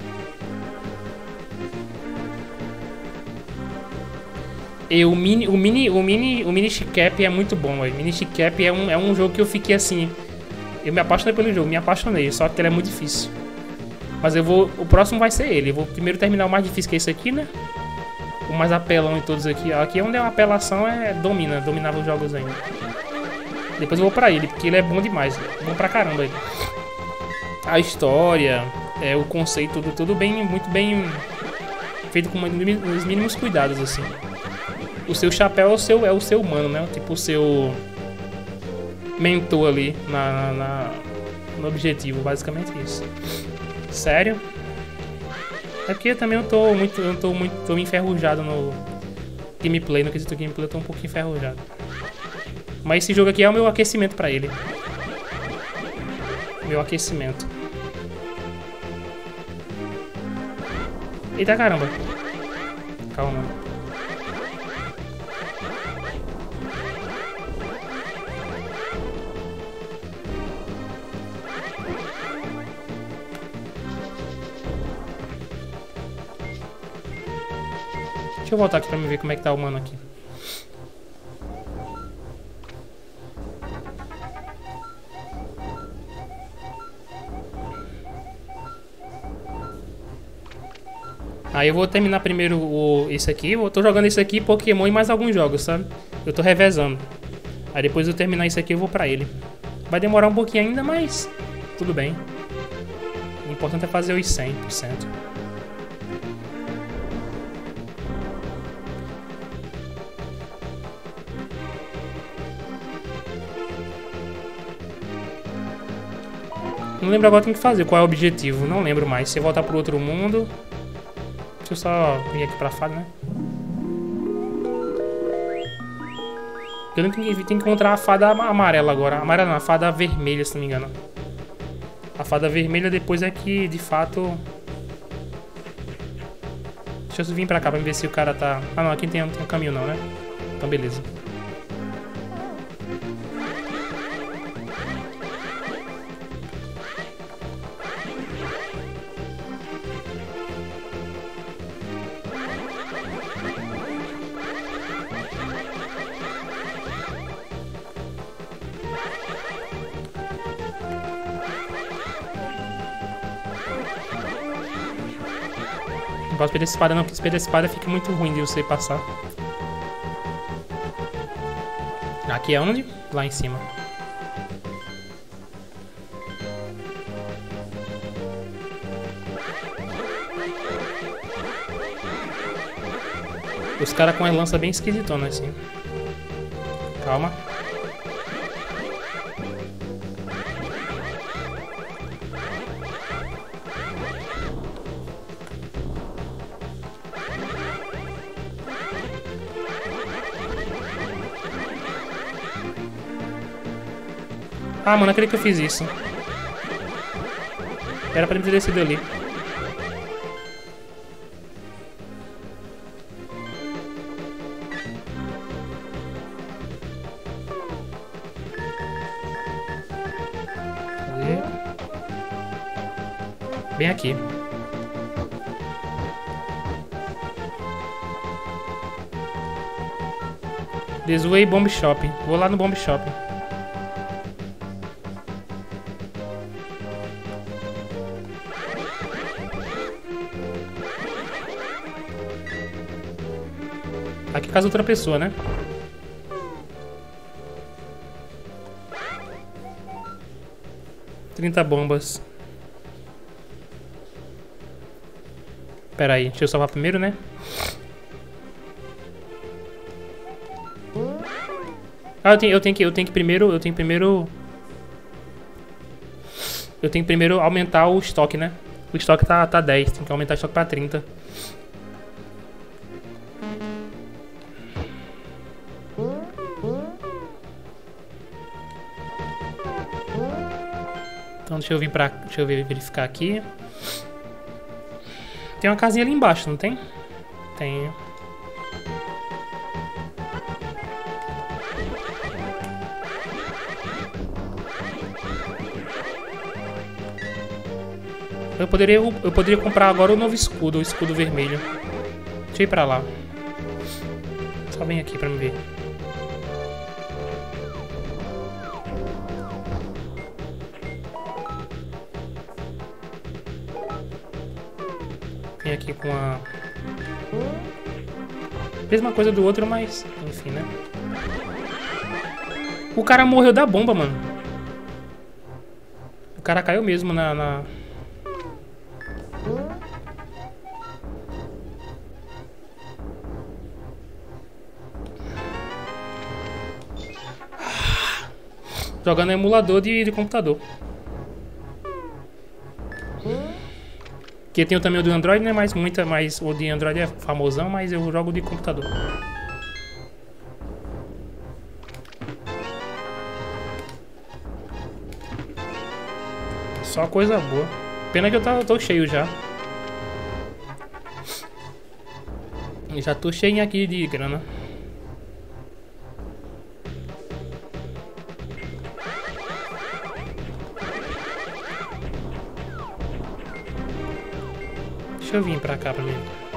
E o mini, o mini, o mini, o mini Chicap é muito bom, velho. Mini Chicap é um, é um jogo que eu fiquei assim. Eu me apaixonei pelo jogo, me apaixonei, só que ele é muito difícil. Mas eu vou, o próximo vai ser ele. Eu vou primeiro terminar o mais difícil, que é esse aqui, né? O mais apelão de todos aqui. Aqui é onde a apelação é domina, dominava os jogos ainda. Depois eu vou pra ele, porque ele é bom demais, bom pra caramba ele. A história, é, o conceito, tudo, tudo bem, muito bem feito com os mínimos cuidados, assim. O seu chapéu é o seu, é o seu humano, né? Tipo o seu mentor ali na, na, na, no objetivo, basicamente isso. Sério? É porque também eu tô muito, eu tô muito, tô enferrujado no gameplay, no quesito gameplay eu tô um pouquinho enferrujado. Mas esse jogo aqui é o meu aquecimento pra ele. Meu aquecimento. Eita caramba. Calma. Deixa eu voltar aqui pra me ver como é que tá o mano aqui. Aí eu vou terminar primeiro o, esse aqui. Eu tô jogando esse aqui, Pokémon e mais alguns jogos, sabe? Eu tô revezando. Aí depois eu terminar isso aqui eu vou pra ele. Vai demorar um pouquinho ainda, mas tudo bem. O importante é fazer os cem por cento. Não lembro agora o que tem que fazer, qual é o objetivo. Não lembro mais. Se eu voltar pro outro mundo... Deixa eu só vir aqui pra fada, né? Eu tenho que, tenho que encontrar a fada amarela agora. Amarela não, a fada vermelha, se não me engano. A fada vermelha depois é que, de fato... Deixa eu vir pra cá pra ver se o cara tá... Ah não, aqui não tem, não tem um caminho não, né? Então beleza. Não posso perder essa espada não, porque se perder essa espada fica muito ruim de você passar. Aqui é onde? Lá em cima. Os caras com a lança bem esquisitona assim. Calma. Ah, mano, acredito que eu fiz isso. Era pra ele ter descido ali. Cadê? Bem aqui. This way Bomb Shop. Vou lá no Bomb Shop. Aqui é casa outra pessoa, né? trinta bombas. Pera aí, deixa eu salvar primeiro, né? Ah, eu tenho, eu tenho que, eu tenho que primeiro, eu tenho primeiro, eu tenho que primeiro aumentar o estoque, né? O estoque tá, tá dez, tem que aumentar o estoque pra trinta. Então deixa eu vir pra, deixa eu verificar aqui. Tem uma casinha ali embaixo, não tem? Tem. Eu poderia, eu poderia comprar agora o novo escudo, o escudo vermelho. Deixa eu ir pra lá. Só vem aqui pra me ver. Vem aqui com a... mesma coisa do outro, mas... enfim, né? O cara morreu da bomba, mano. O cara caiu mesmo na... na... jogando emulador de, de computador. Que tem também o do Android, né? Mas muita mais o de Android é famosão, mas eu jogo de computador. Só coisa boa. Pena que eu tô, tô cheio já. Já tô cheio aqui de grana. Deixa eu vir pra cá pra mim.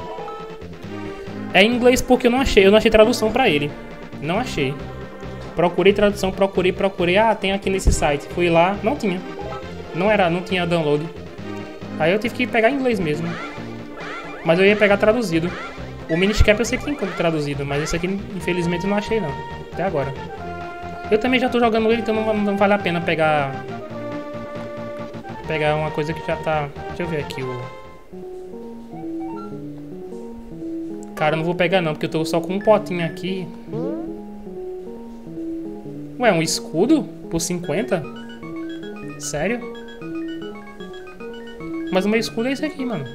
É em inglês porque eu não achei. Eu não achei tradução pra ele. Não achei. Procurei tradução, procurei, procurei. Ah, tem aqui nesse site. Fui lá, não tinha. Não era, não tinha download. Aí eu tive que pegar em inglês mesmo. Mas eu ia pegar traduzido. O Miniscap eu sei que tem como traduzido, mas esse aqui infelizmente eu não achei não. Até agora. Eu também já tô jogando ele, então não, não vale a pena pegar... pegar uma coisa que já tá... Deixa eu ver aqui o... Cara, eu não vou pegar não, porque eu tô só com um potinho aqui. Ué, um escudo? Por cinquenta? Sério? Mas o meu escudo é esse aqui, mano.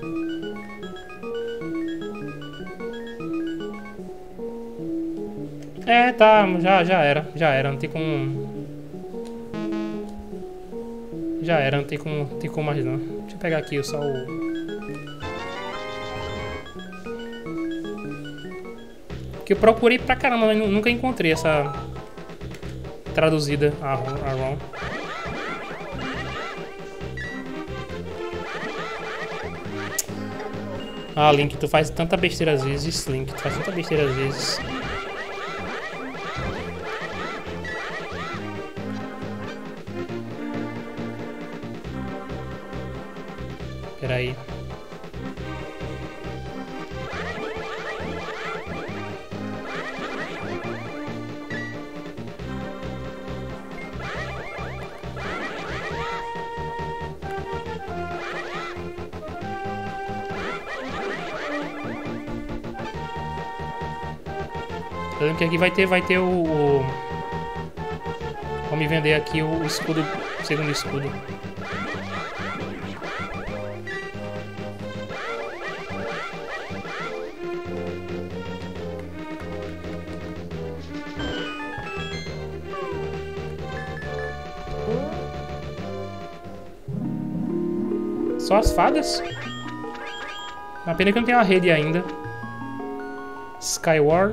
É, tá, já, já era, já era, não tem como... Já era, não tem como, não tem como mais não. Deixa eu pegar aqui só o... Que eu procurei pra caramba, mas nunca encontrei essa... traduzida, a, a ROM. Ah, Link, tu faz tanta besteira às vezes, Link, tu faz tanta besteira às vezes. Pera aí. Eu lembro que aqui vai ter, vai ter o, o... Vou me vender aqui o, o escudo, o segundo escudo. Só as fadas? A pena que eu não tenho a rede ainda. Skyward.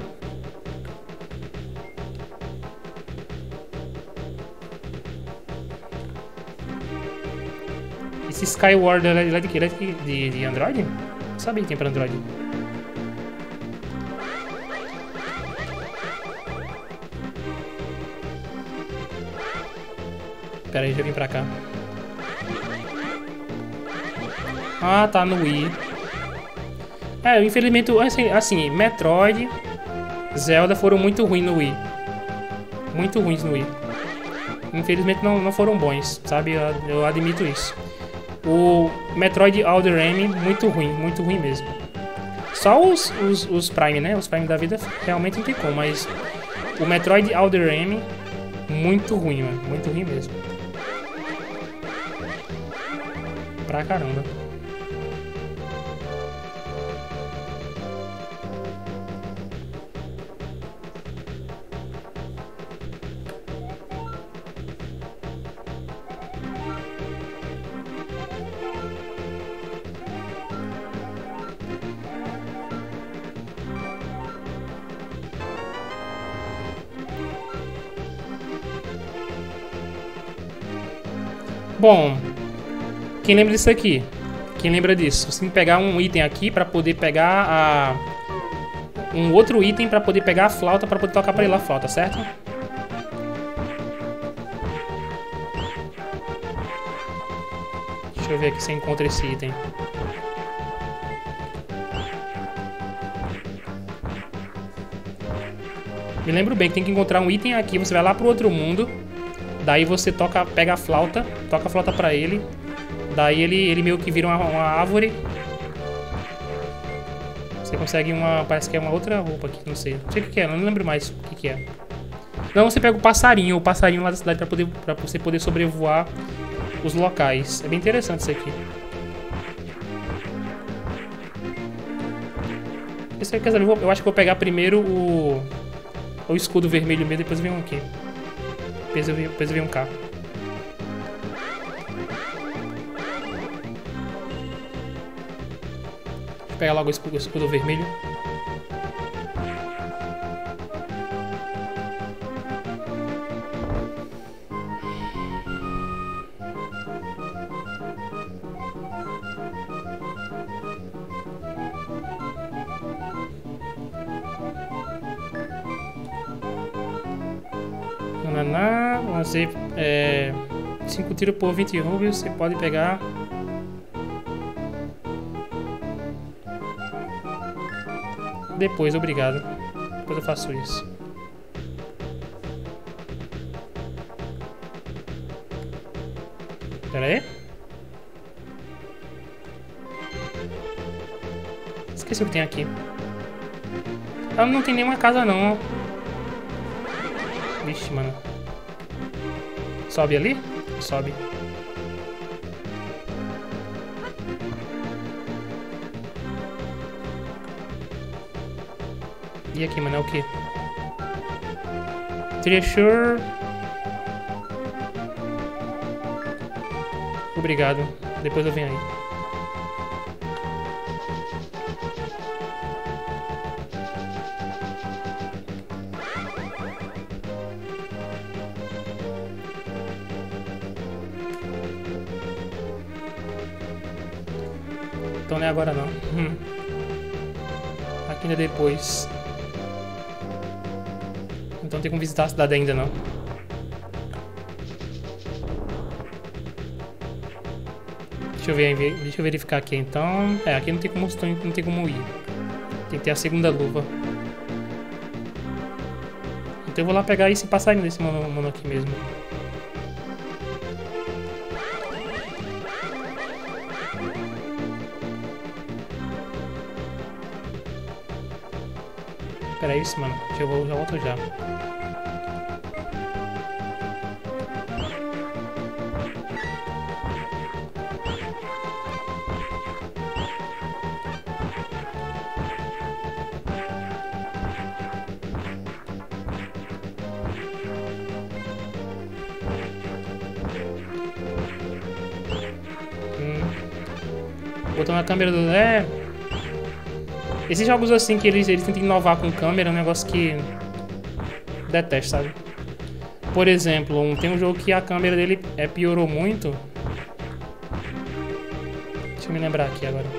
Esse Skyward ele é de que? Ele é de, de, de Android? Não sabia que tem pra Android. Pera aí, deixa eu vir pra cá. Ah, tá no Wii. É, infelizmente, assim, assim, Metroid, Zelda foram muito ruins no Wii. Muito ruins no Wii. Infelizmente não, não foram bons, sabe? Eu, eu admito isso. O Metroid Other M, muito ruim, muito ruim mesmo. Só os, os, os Prime, né? Os Prime da vida realmente não tem como, mas o Metroid Other M, muito ruim, mano. Muito ruim mesmo. Pra caramba. Bom, quem lembra disso aqui? Quem lembra disso? Você tem que pegar um item aqui pra poder pegar a... um outro item pra poder pegar a flauta, pra poder tocar pra ele a flauta, certo? Deixa eu ver aqui se eu encontro esse item. Me lembro bem que tem que encontrar um item aqui, você vai lá pro outro mundo. Daí você toca, pega a flauta, toca a flauta pra ele. Daí ele, ele meio que vira uma, uma árvore. Você consegue uma... parece que é uma outra roupa aqui, não sei. Não sei o que, que é, não lembro mais o que, que é. Não, você pega o passarinho, o passarinho lá da cidade pra, poder, pra você poder sobrevoar os locais. É bem interessante isso aqui. Esse aqui, quer saber, eu acho que vou pegar primeiro o... o escudo vermelho mesmo, depois vem um aqui. Depois eu vi, depois eu vi um carro. Deixa eu pegar logo o escudo, o escudo vermelho. Naná, você é, cinco tiros por vinte rublos, você pode pegar. Depois, obrigado. Depois eu faço isso. Pera aí. Esqueci o que tem aqui. Ah, não tem nenhuma casa não. Vixe, mano. Sobe ali? Sobe. E aqui, mano, é o quê? Treasure. Obrigado. Depois eu venho aí. Então não é agora não. Hum. Aqui ainda depois. Então tem como visitar a cidade ainda não. Deixa eu ver, deixa eu verificar aqui então. É, aqui não tem como, não tem como ir. Tem que ter a segunda luva. Então eu vou lá pegar esse passarinho desse mono, mono aqui mesmo. Pera aí, mano. Deixa eu vou, já volto já. Hum. Botando a câmera do... É... Esses jogos assim que eles, eles tentam inovar com câmera é um negócio que detesto, sabe? Por exemplo, um, tem um jogo que a câmera dele é, piorou muito. Deixa eu me lembrar aqui agora.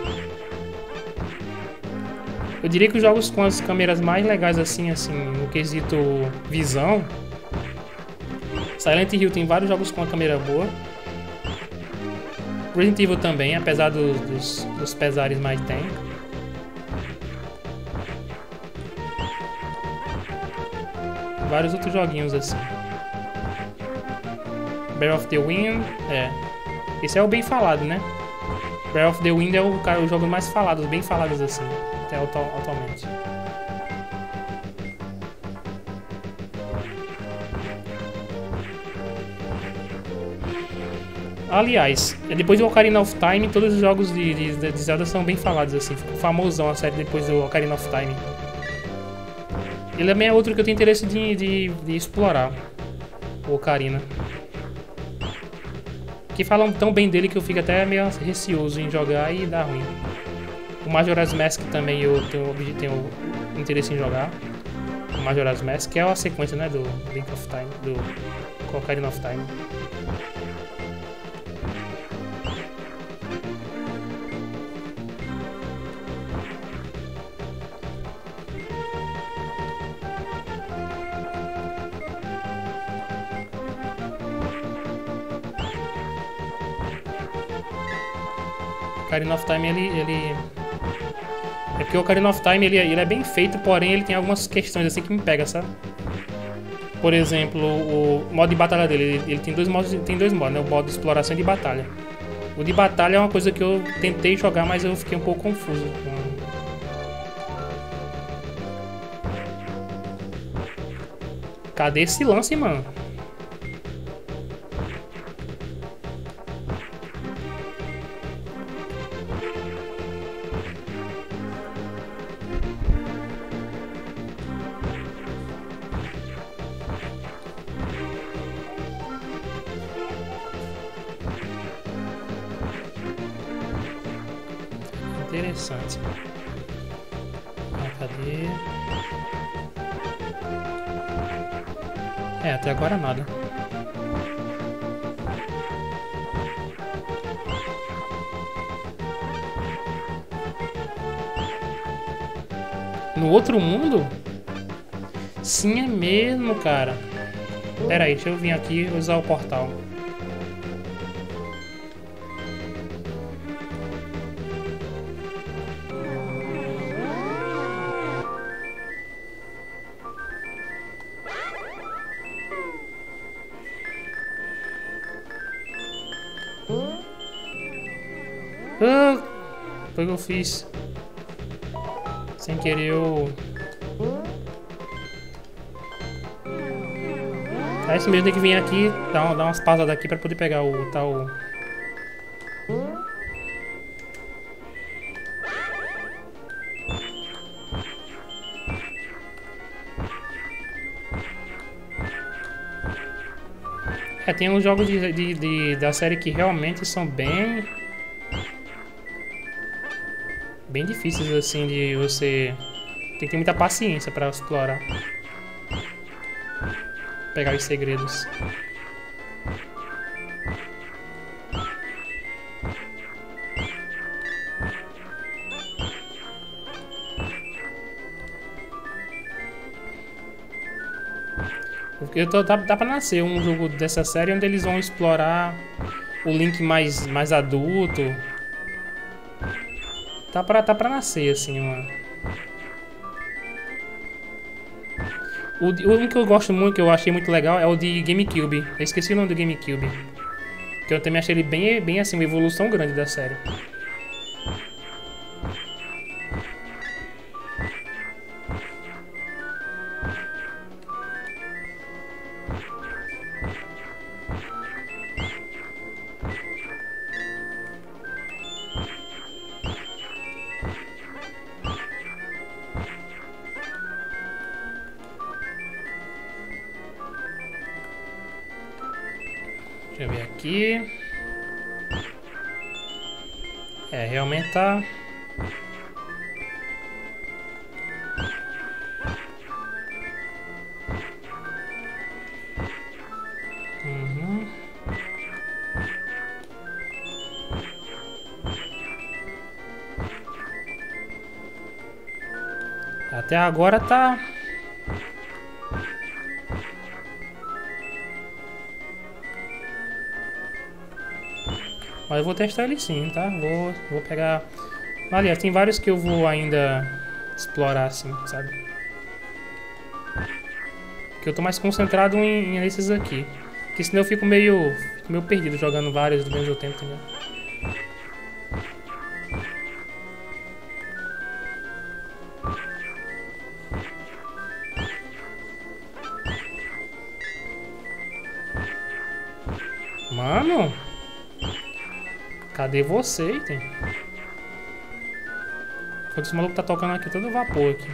Eu diria que os jogos com as câmeras mais legais assim, assim, no quesito visão, Silent Hill tem vários jogos com a câmera boa. Resident Evil também, apesar do, dos, dos pesares, mais tem. Vários outros joguinhos assim. Breath of the Wind, é. Esse é o bem falado, né? Breath of the Wind é o, cara, o jogo mais falado, bem falados assim, até atual, atualmente. Aliás, depois do Ocarina of Time, todos os jogos de, de, de Zelda são bem falados assim. Ficou famosão a série depois do Ocarina of Time. Ele também é outro que eu tenho interesse de, de, de explorar, o Ocarina. Que falam tão bem dele que eu fico até meio receoso em jogar e dá ruim. O Majora's Mask também eu tenho, tenho interesse em jogar. O Majora's Mask, que é a sequência, né, do Link of Time, do Ocarina of Time. Ocarina of Time, ele, ele... É porque o Ocarina of Time, ele, ele é bem feito, porém ele tem algumas questões assim que me pegam, sabe? Por exemplo, o modo de batalha dele, ele, ele tem dois modos, tem dois modos, né? O modo de exploração e de batalha. O de batalha é uma coisa que eu tentei jogar, mas eu fiquei um pouco confuso. Cadê esse lance, mano? Interessante. Ah, cadê? É, até agora nada. No outro mundo? Sim, é mesmo, cara. Pera aí, deixa eu vir aqui e usar o portal. Ah, foi o que eu fiz. Sem querer eu... É isso mesmo, tem que vir aqui, dar, dar umas pausadas aqui pra poder pegar o tal... É, tem uns jogos de, de, de, da série que realmente são bem... Bem difíceis, assim, de você... Tem que ter muita paciência pra explorar. Pegar os segredos. Porque eu tô, dá, dá pra nascer um jogo dessa série onde eles vão explorar o Link mais, mais adulto. Tá pra, tá pra nascer, assim, mano. O, o um que eu gosto muito, que eu achei muito legal, é o de GameCube. Eu esqueci o nome do GameCube. Que eu também achei ele bem, bem assim, uma evolução grande da série. Deixa eu ver aqui. É, realmente tá... Uhum. Até agora tá... Mas eu vou testar ele sim, tá? Vou, vou pegar... Aliás, tem vários que eu vou ainda explorar assim, sabe? Que eu tô mais concentrado em, em esses aqui. Porque senão eu fico meio, fico meio perdido jogando vários do mesmo tempo, entendeu? Mano! Cadê você, item? Esse maluco tá tocando aqui todo vapor aqui.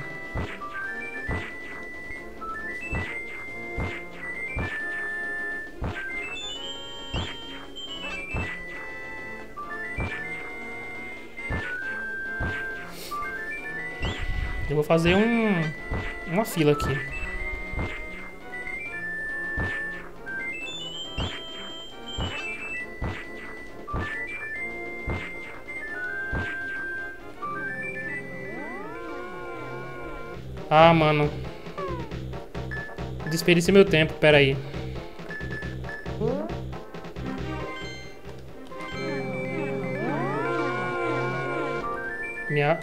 Eu vou fazer um uma fila aqui. Ah, mano. Desperdicei meu tempo, pera aí. Minha...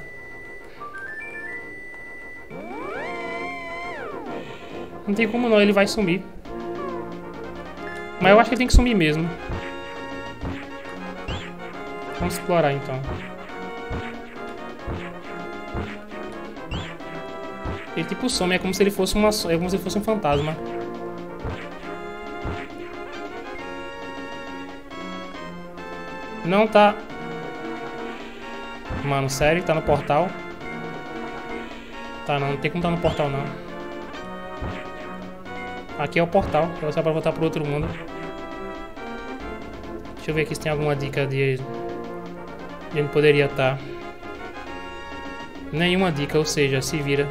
Não tem como não, ele vai sumir. Mas eu acho que ele tem que sumir mesmo. Vamos explorar então. Ele tipo some, é como se ele fosse uma, é como se ele fosse um fantasma. Não tá. Mano, sério? Tá no portal? Tá, não, não tem como tá no portal não. Aqui é o portal, é só pra voltar pro outro mundo. Deixa eu ver aqui se tem alguma dica de, de onde poderia estar. Nenhuma dica, ou seja, se vira.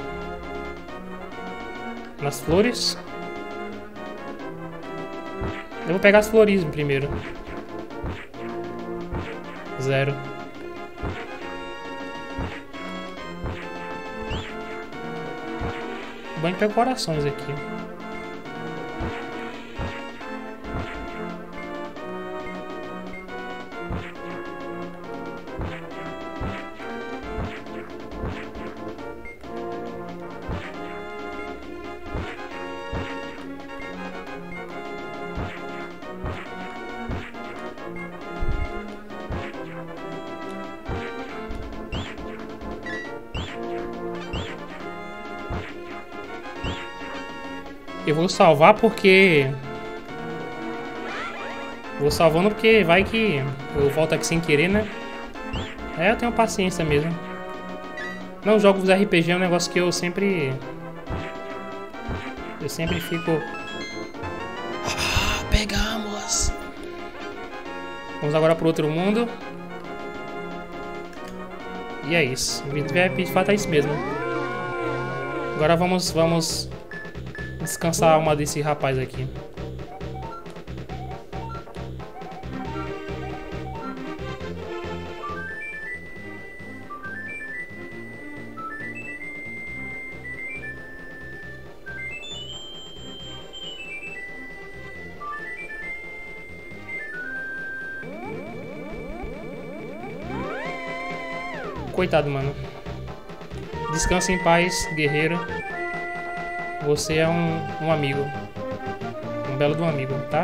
Nas flores. Eu vou pegar as flores primeiro. Zero. Banho para corações aqui. Eu vou salvar porque... Vou salvando porque vai que eu volto aqui sem querer, né? É, eu tenho paciência mesmo. Não, jogos R P G é um negócio que eu sempre... Eu sempre fico... Ah, pegamos! Vamos agora pro outro mundo. E é isso. De fato é isso mesmo. Agora vamos... vamos... descansar a alma desse rapaz aqui. Coitado, mano. Descansa em paz, guerreiro. Você é um, um amigo. Um belo de um amigo, tá?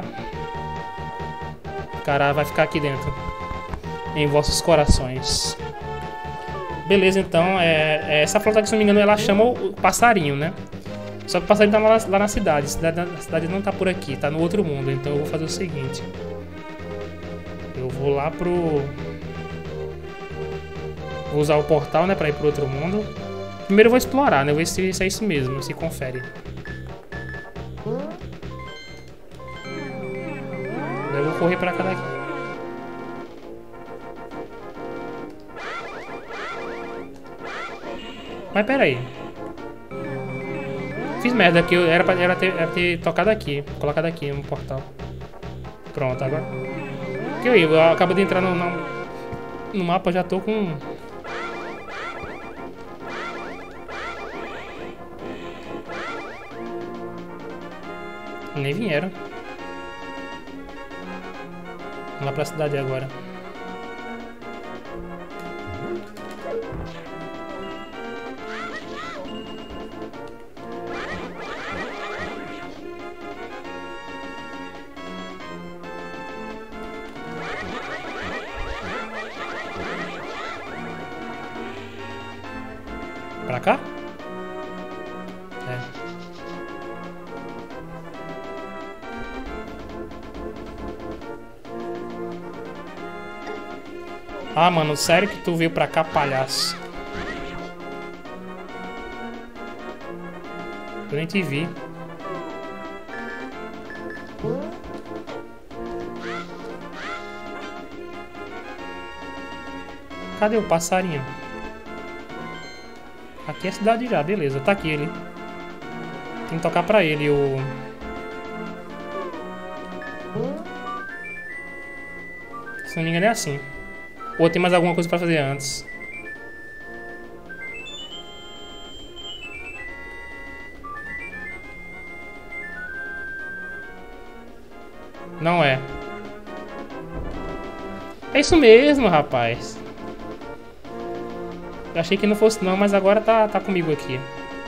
O cara vai ficar aqui dentro. Em vossos corações. Beleza, então. É, é, essa flauta aqui, se não me engano, ela chama o passarinho, né? Só que o passarinho tá lá, lá na cidade. A cidade. A cidade não tá por aqui, tá no outro mundo. Então eu vou fazer o seguinte. Eu vou lá pro... Vou usar o portal, né, pra ir pro outro mundo. Primeiro eu vou explorar, né? Eu vou ver se, se é isso mesmo, se confere. Eu vou correr pra cá daqui. Mas pera aí. Fiz merda aqui, era pra era ter, era ter tocado aqui, colocado aqui no portal. Pronto, agora. Que eu, eu acabo de entrar no, no, no mapa, já tô com... Nem vieram. Vamos lá pra cidade agora. Pra cá? É. Ah, mano, sério que tu veio pra cá, palhaço? Eu nem te vi. Cadê o passarinho? Aqui é a cidade já, beleza. Tá aqui ele. Tem que tocar pra ele o... Se não me engano é assim. Ou tem mais alguma coisa pra fazer antes? Não é. É isso mesmo, rapaz. Eu achei que não fosse não, mas agora tá, tá comigo aqui.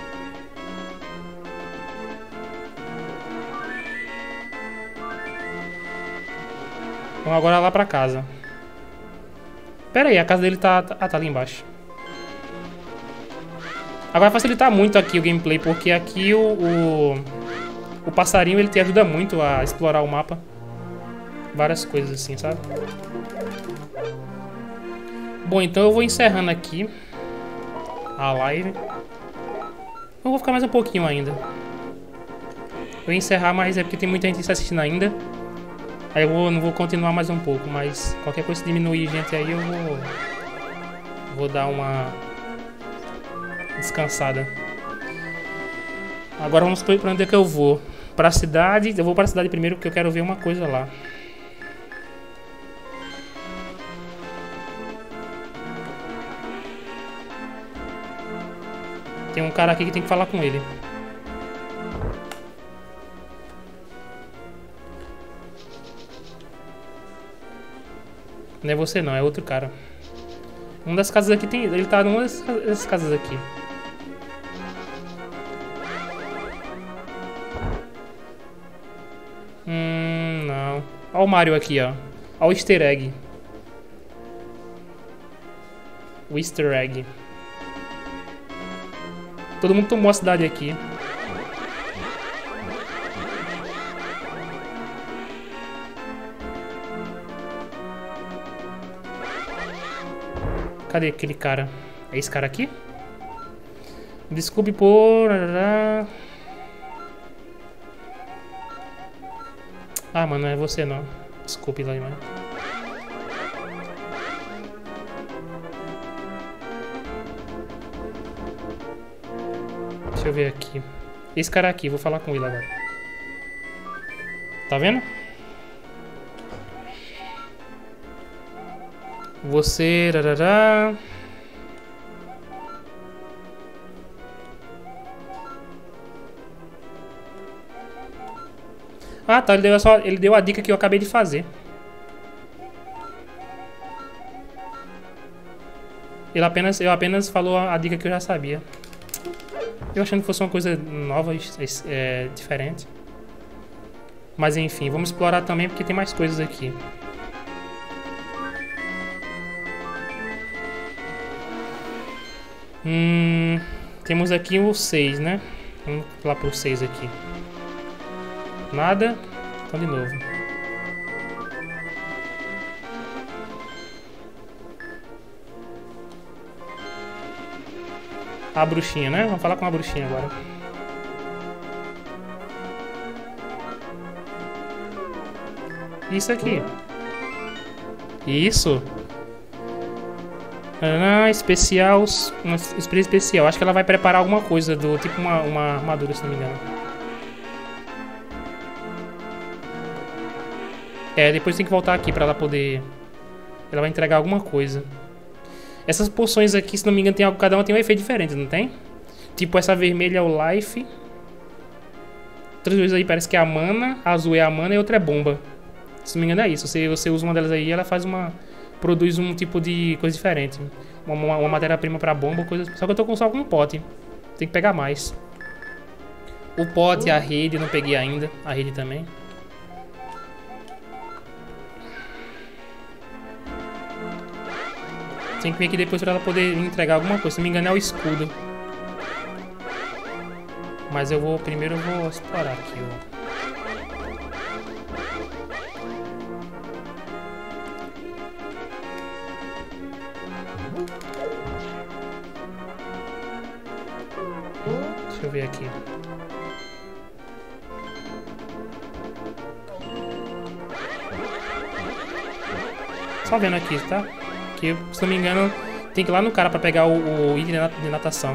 Vamos agora lá pra casa. Pera aí, a casa dele tá... tá ah, tá ali embaixo. Agora vai facilitar muito aqui o gameplay, porque aqui o... O, o passarinho, ele te ajuda muito a explorar o mapa. Várias coisas assim, sabe? Bom, então eu vou encerrando aqui a live. Eu vou ficar mais um pouquinho ainda. Eu vou encerrar, mas é porque tem muita gente assistindo ainda. Aí eu vou, não vou continuar mais um pouco, mas qualquer coisa que diminuir gente aí eu vou... Vou dar uma... descansada. Agora vamos pra onde é que eu vou. Pra cidade, eu vou pra cidade primeiro porque eu quero ver uma coisa lá. Tem um cara aqui que tem que falar com ele. Não é você não, é outro cara. Uma das casas aqui tem... Ele tá numa dessas casas aqui. Hum, não. Olha o Mario aqui, ó. Olha o easter egg. O easter egg. Todo mundo tomou a cidade aqui. Cadê aquele cara? É esse cara aqui? Desculpe por... Ah, mano, não é você não. Desculpe lá, mano. Deixa eu ver aqui. Esse cara aqui, vou falar com ele agora. Tá vendo? Você... Rarará. Ah, tá. Ele deu, só, ele deu a dica que eu acabei de fazer. Ele apenas, eu apenas falou a dica que eu já sabia. Eu achando que fosse uma coisa nova, é, diferente. Mas enfim, vamos explorar também porque tem mais coisas aqui. Hum, temos aqui o seis, né? Vamos lá pro seis aqui. Nada. Então de novo. A bruxinha, né? Vamos falar com a bruxinha agora. Isso aqui. Isso. Ah, especial. Uma experiência especial. Acho que ela vai preparar alguma coisa do tipo uma, uma armadura, se não me engano. É, depois tem que voltar aqui pra ela poder... Ela vai entregar alguma coisa. Essas poções aqui, se não me engano, tem algo, cada uma tem um efeito diferente, não tem? Tipo, essa vermelha é o life. Outras duas aí parece que é a mana. A azul é a mana e a outra é bomba. Se não me engano é isso. Você, você usa uma delas aí e ela faz uma... Produz um tipo de coisa diferente. Uma, uma, uma matéria-prima pra bomba, coisa... Só que eu tô com só com um pote. Tem que pegar mais. O pote, a rede, não peguei ainda. A rede também. Tem que vir aqui depois pra ela poder entregar alguma coisa. Se não me engano é o escudo. Mas eu vou... Primeiro eu vou explorar aqui, ó. Deixa eu ver aqui. Só vendo aqui, tá? Que, se não me engano, tem que ir lá no cara pra pegar o, o item de natação.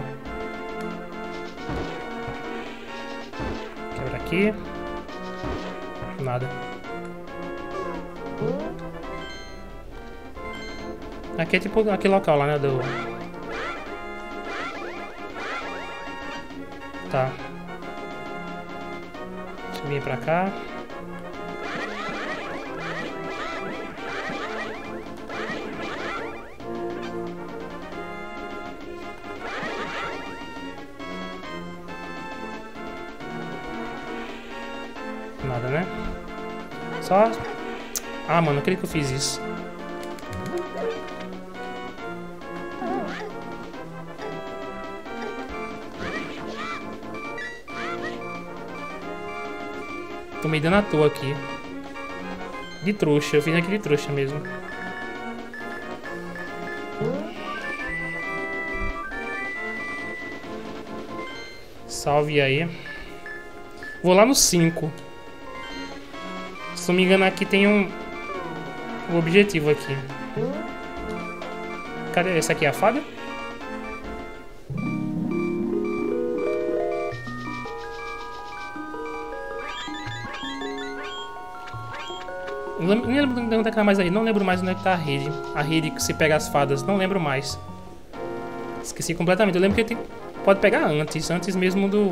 Quebra aqui. Nada. Aqui é tipo aquele local lá, né? Do... Tá. Deixa eu vir pra cá. Nada, né? Só... Ah, mano, eu creio que eu fiz isso. Tô meio dando à toa aqui. De trouxa, eu fiz aqui de trouxa mesmo. Salve aí. Vou lá no cinco. Se não me engano, aqui tem um... um objetivo aqui. Cadê? Essa aqui é a fada? Não lembro de onde é que tá mais aí. Não lembro mais onde é que tá a rede. A rede que se pega as fadas. Não lembro mais. Esqueci completamente. Eu lembro que tem... pode pegar antes. Antes mesmo do...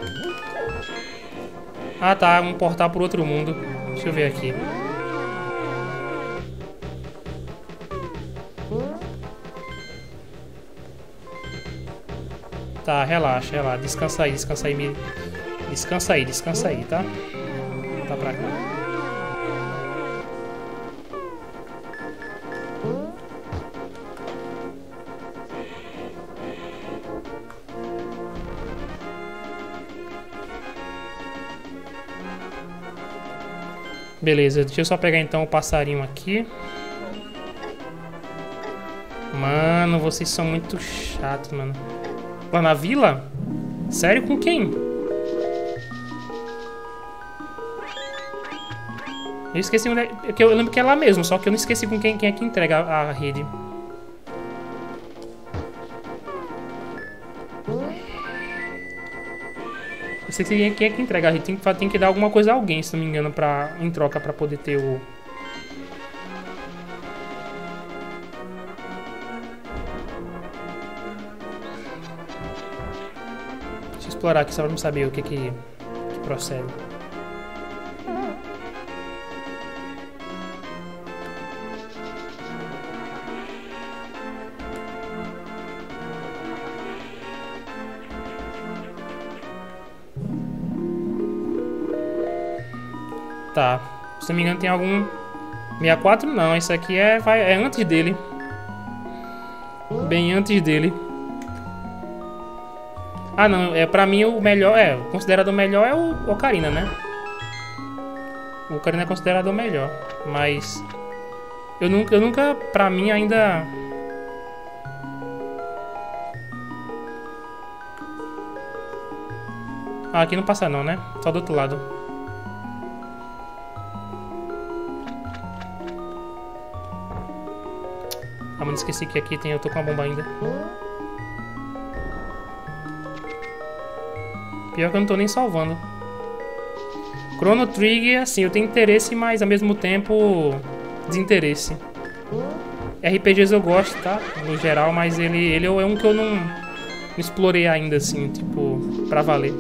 Ah, tá. Um portal pro outro mundo. Deixa eu ver aqui. Tá, relaxa, relaxa. Descansa aí, descansa aí. Me... Descansa aí, descansa aí, tá? Tá pra cá. Beleza, deixa eu só pegar então o passarinho aqui. Mano, vocês são muito chatos, mano. Lá na vila? Sério, com quem? Eu esqueci onde é... Eu lembro que é lá mesmo, só que eu não esqueci com quem, quem é que entrega a, a rede. Eu sei quem é, quem é que entrega a rede. Tem que, tem que dar alguma coisa a alguém, se não me engano, pra, em troca pra poder ter o... Deixa eu explorar aqui só pra não saber o que que, que procede. Tá, se não me engano tem algum... sessenta e quatro não, esse aqui é, vai, é antes dele. Bem antes dele. Ah não, é, pra mim o melhor, é, considerado o melhor é o Ocarina, né? O Ocarina é considerado o melhor, mas... Eu nunca, eu nunca, pra mim ainda... Ah, aqui não passa não, né? Só do outro lado. Ah, mano, esqueci que aqui tem... Eu tô com a bomba ainda. Pior que eu não tô nem salvando. Chrono Trigger, assim, eu tenho interesse, mas ao mesmo tempo... desinteresse. R P Gs eu gosto, tá? No geral, mas ele, ele é um que eu não... não explorei ainda, assim, tipo... pra valer.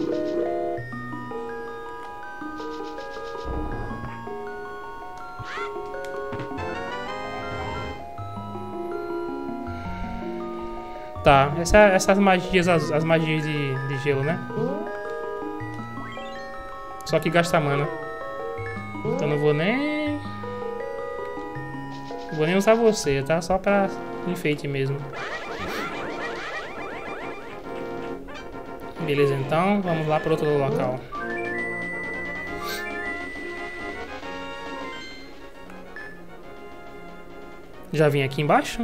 Tá, essa, essas magias, as, as magias de, de gelo, né? Só que gasta mana. Então não vou nem... Não vou nem usar você, tá? Só pra enfeite mesmo. Beleza, então vamos lá para outro local. Já vim aqui embaixo?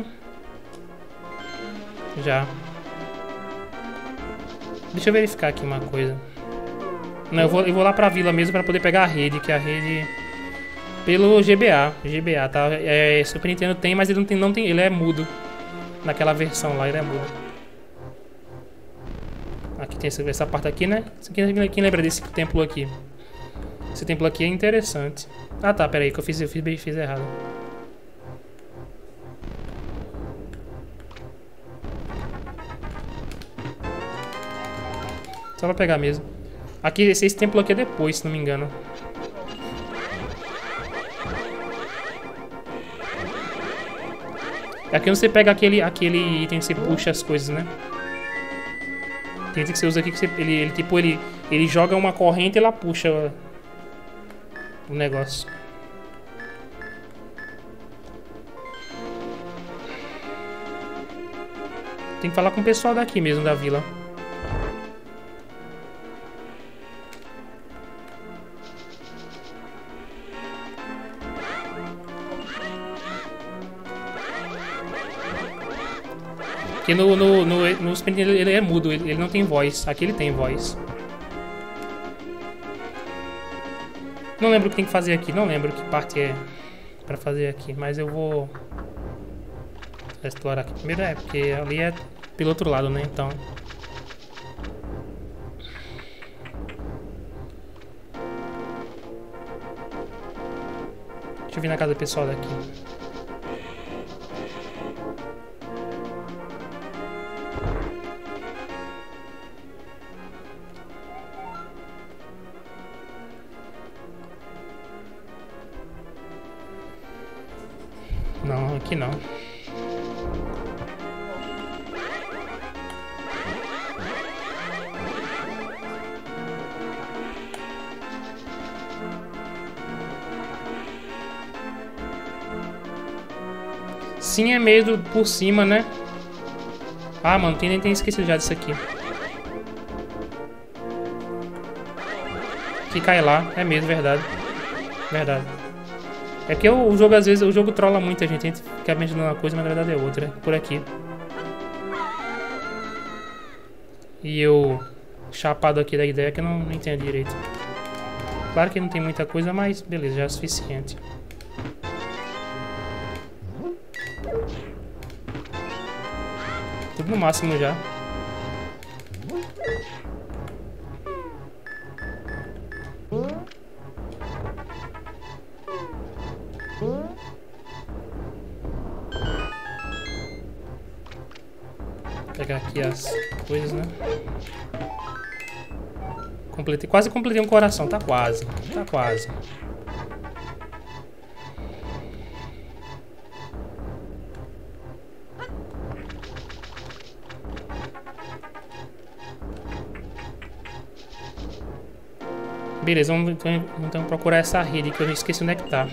Já. Deixa eu verificar aqui uma coisa. Não, eu vou, eu vou lá pra vila mesmo pra poder pegar a rede, que a rede... Pelo G B A. G B A, tá? É, Super Nintendo tem, mas ele não tem, não tem... Ele é mudo. Naquela versão lá, ele é mudo. Aqui tem essa, essa parte aqui, né? Quem, quem lembra desse templo aqui? Esse templo aqui é interessante. Ah, tá, pera aí, que eu fiz, eu fiz, fiz, fiz errado. Só pra pegar mesmo. Aqui, esse, esse templo aqui é depois, se não me engano. Aqui você pega aquele, aquele item que você puxa as coisas, né? Tem item que você usa aqui que você, ele, ele, tipo, ele, ele joga uma corrente e ela puxa o negócio. Tem que falar com o pessoal daqui mesmo, da vila. Porque no, no, no, no Super Nintendo ele é mudo, ele, ele não tem voz. Aqui ele tem voz. Não lembro o que tem que fazer aqui, não lembro que parte é pra fazer aqui, mas eu vou explorar aqui primeiro, é, porque ali é pelo outro lado, né, então... Deixa eu vir na casa do pessoal daqui. Não, aqui não. Sim, é meio do, por cima, né? Ah, mano, tem, nem tem esquecido já disso aqui. Que cai lá, é mesmo, verdade. Verdade. É porque o, o jogo, às vezes, o jogo trola muita gente. A gente fica imaginando uma coisa, mas na verdade é outra. Por aqui. E eu, chapado aqui da ideia que eu não, não entendo direito. Claro que não tem muita coisa, mas beleza, já é o suficiente. Tudo no máximo já. Vou pegar aqui as coisas, né? Completei, quase completei um coração, tá quase, tá quase. Beleza, vamos então, então procurar essa rede que eu esqueci onde é que tá.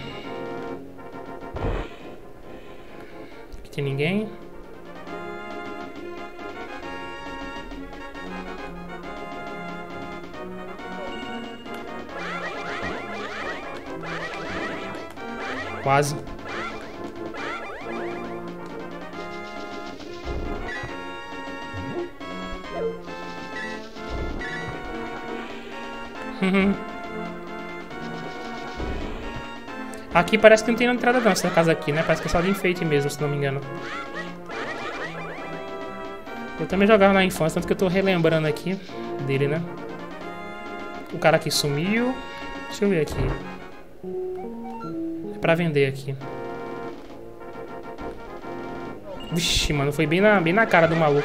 Aqui tem ninguém. Quase. Aqui parece que não tem entrada não, essa casa aqui, né? Parece que é só de enfeite mesmo, se não me engano. Eu também jogava na infância, tanto que eu tô relembrando aqui dele, né? O cara aqui sumiu. Deixa eu ver aqui. É pra vender aqui. Vixe, mano, foi bem na, bem na cara do maluco.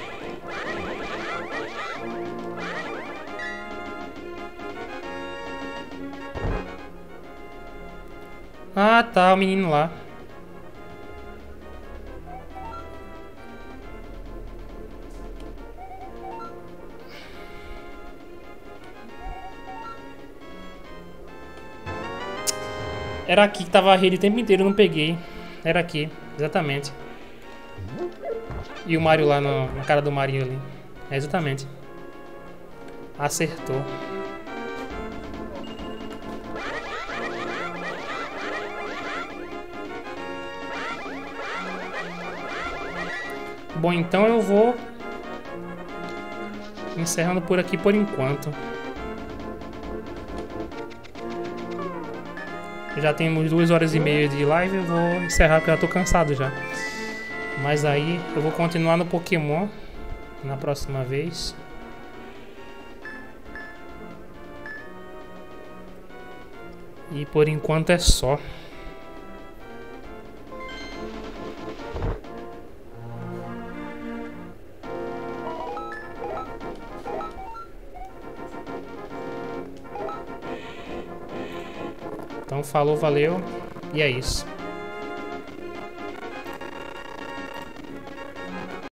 Ah, tá, o menino lá. Era aqui que tava a rede o tempo inteiro, eu não peguei. Era aqui, exatamente. E o Mario lá, no, na cara do Mario ali. É exatamente. Acertou. Bom, então eu vou encerrando por aqui por enquanto. Já temos duas horas e meia de live, eu vou encerrar porque eu já tô cansado já. Mas aí eu vou continuar no Pokémon na próxima vez. E por enquanto é só. Então falou, valeu, e é isso.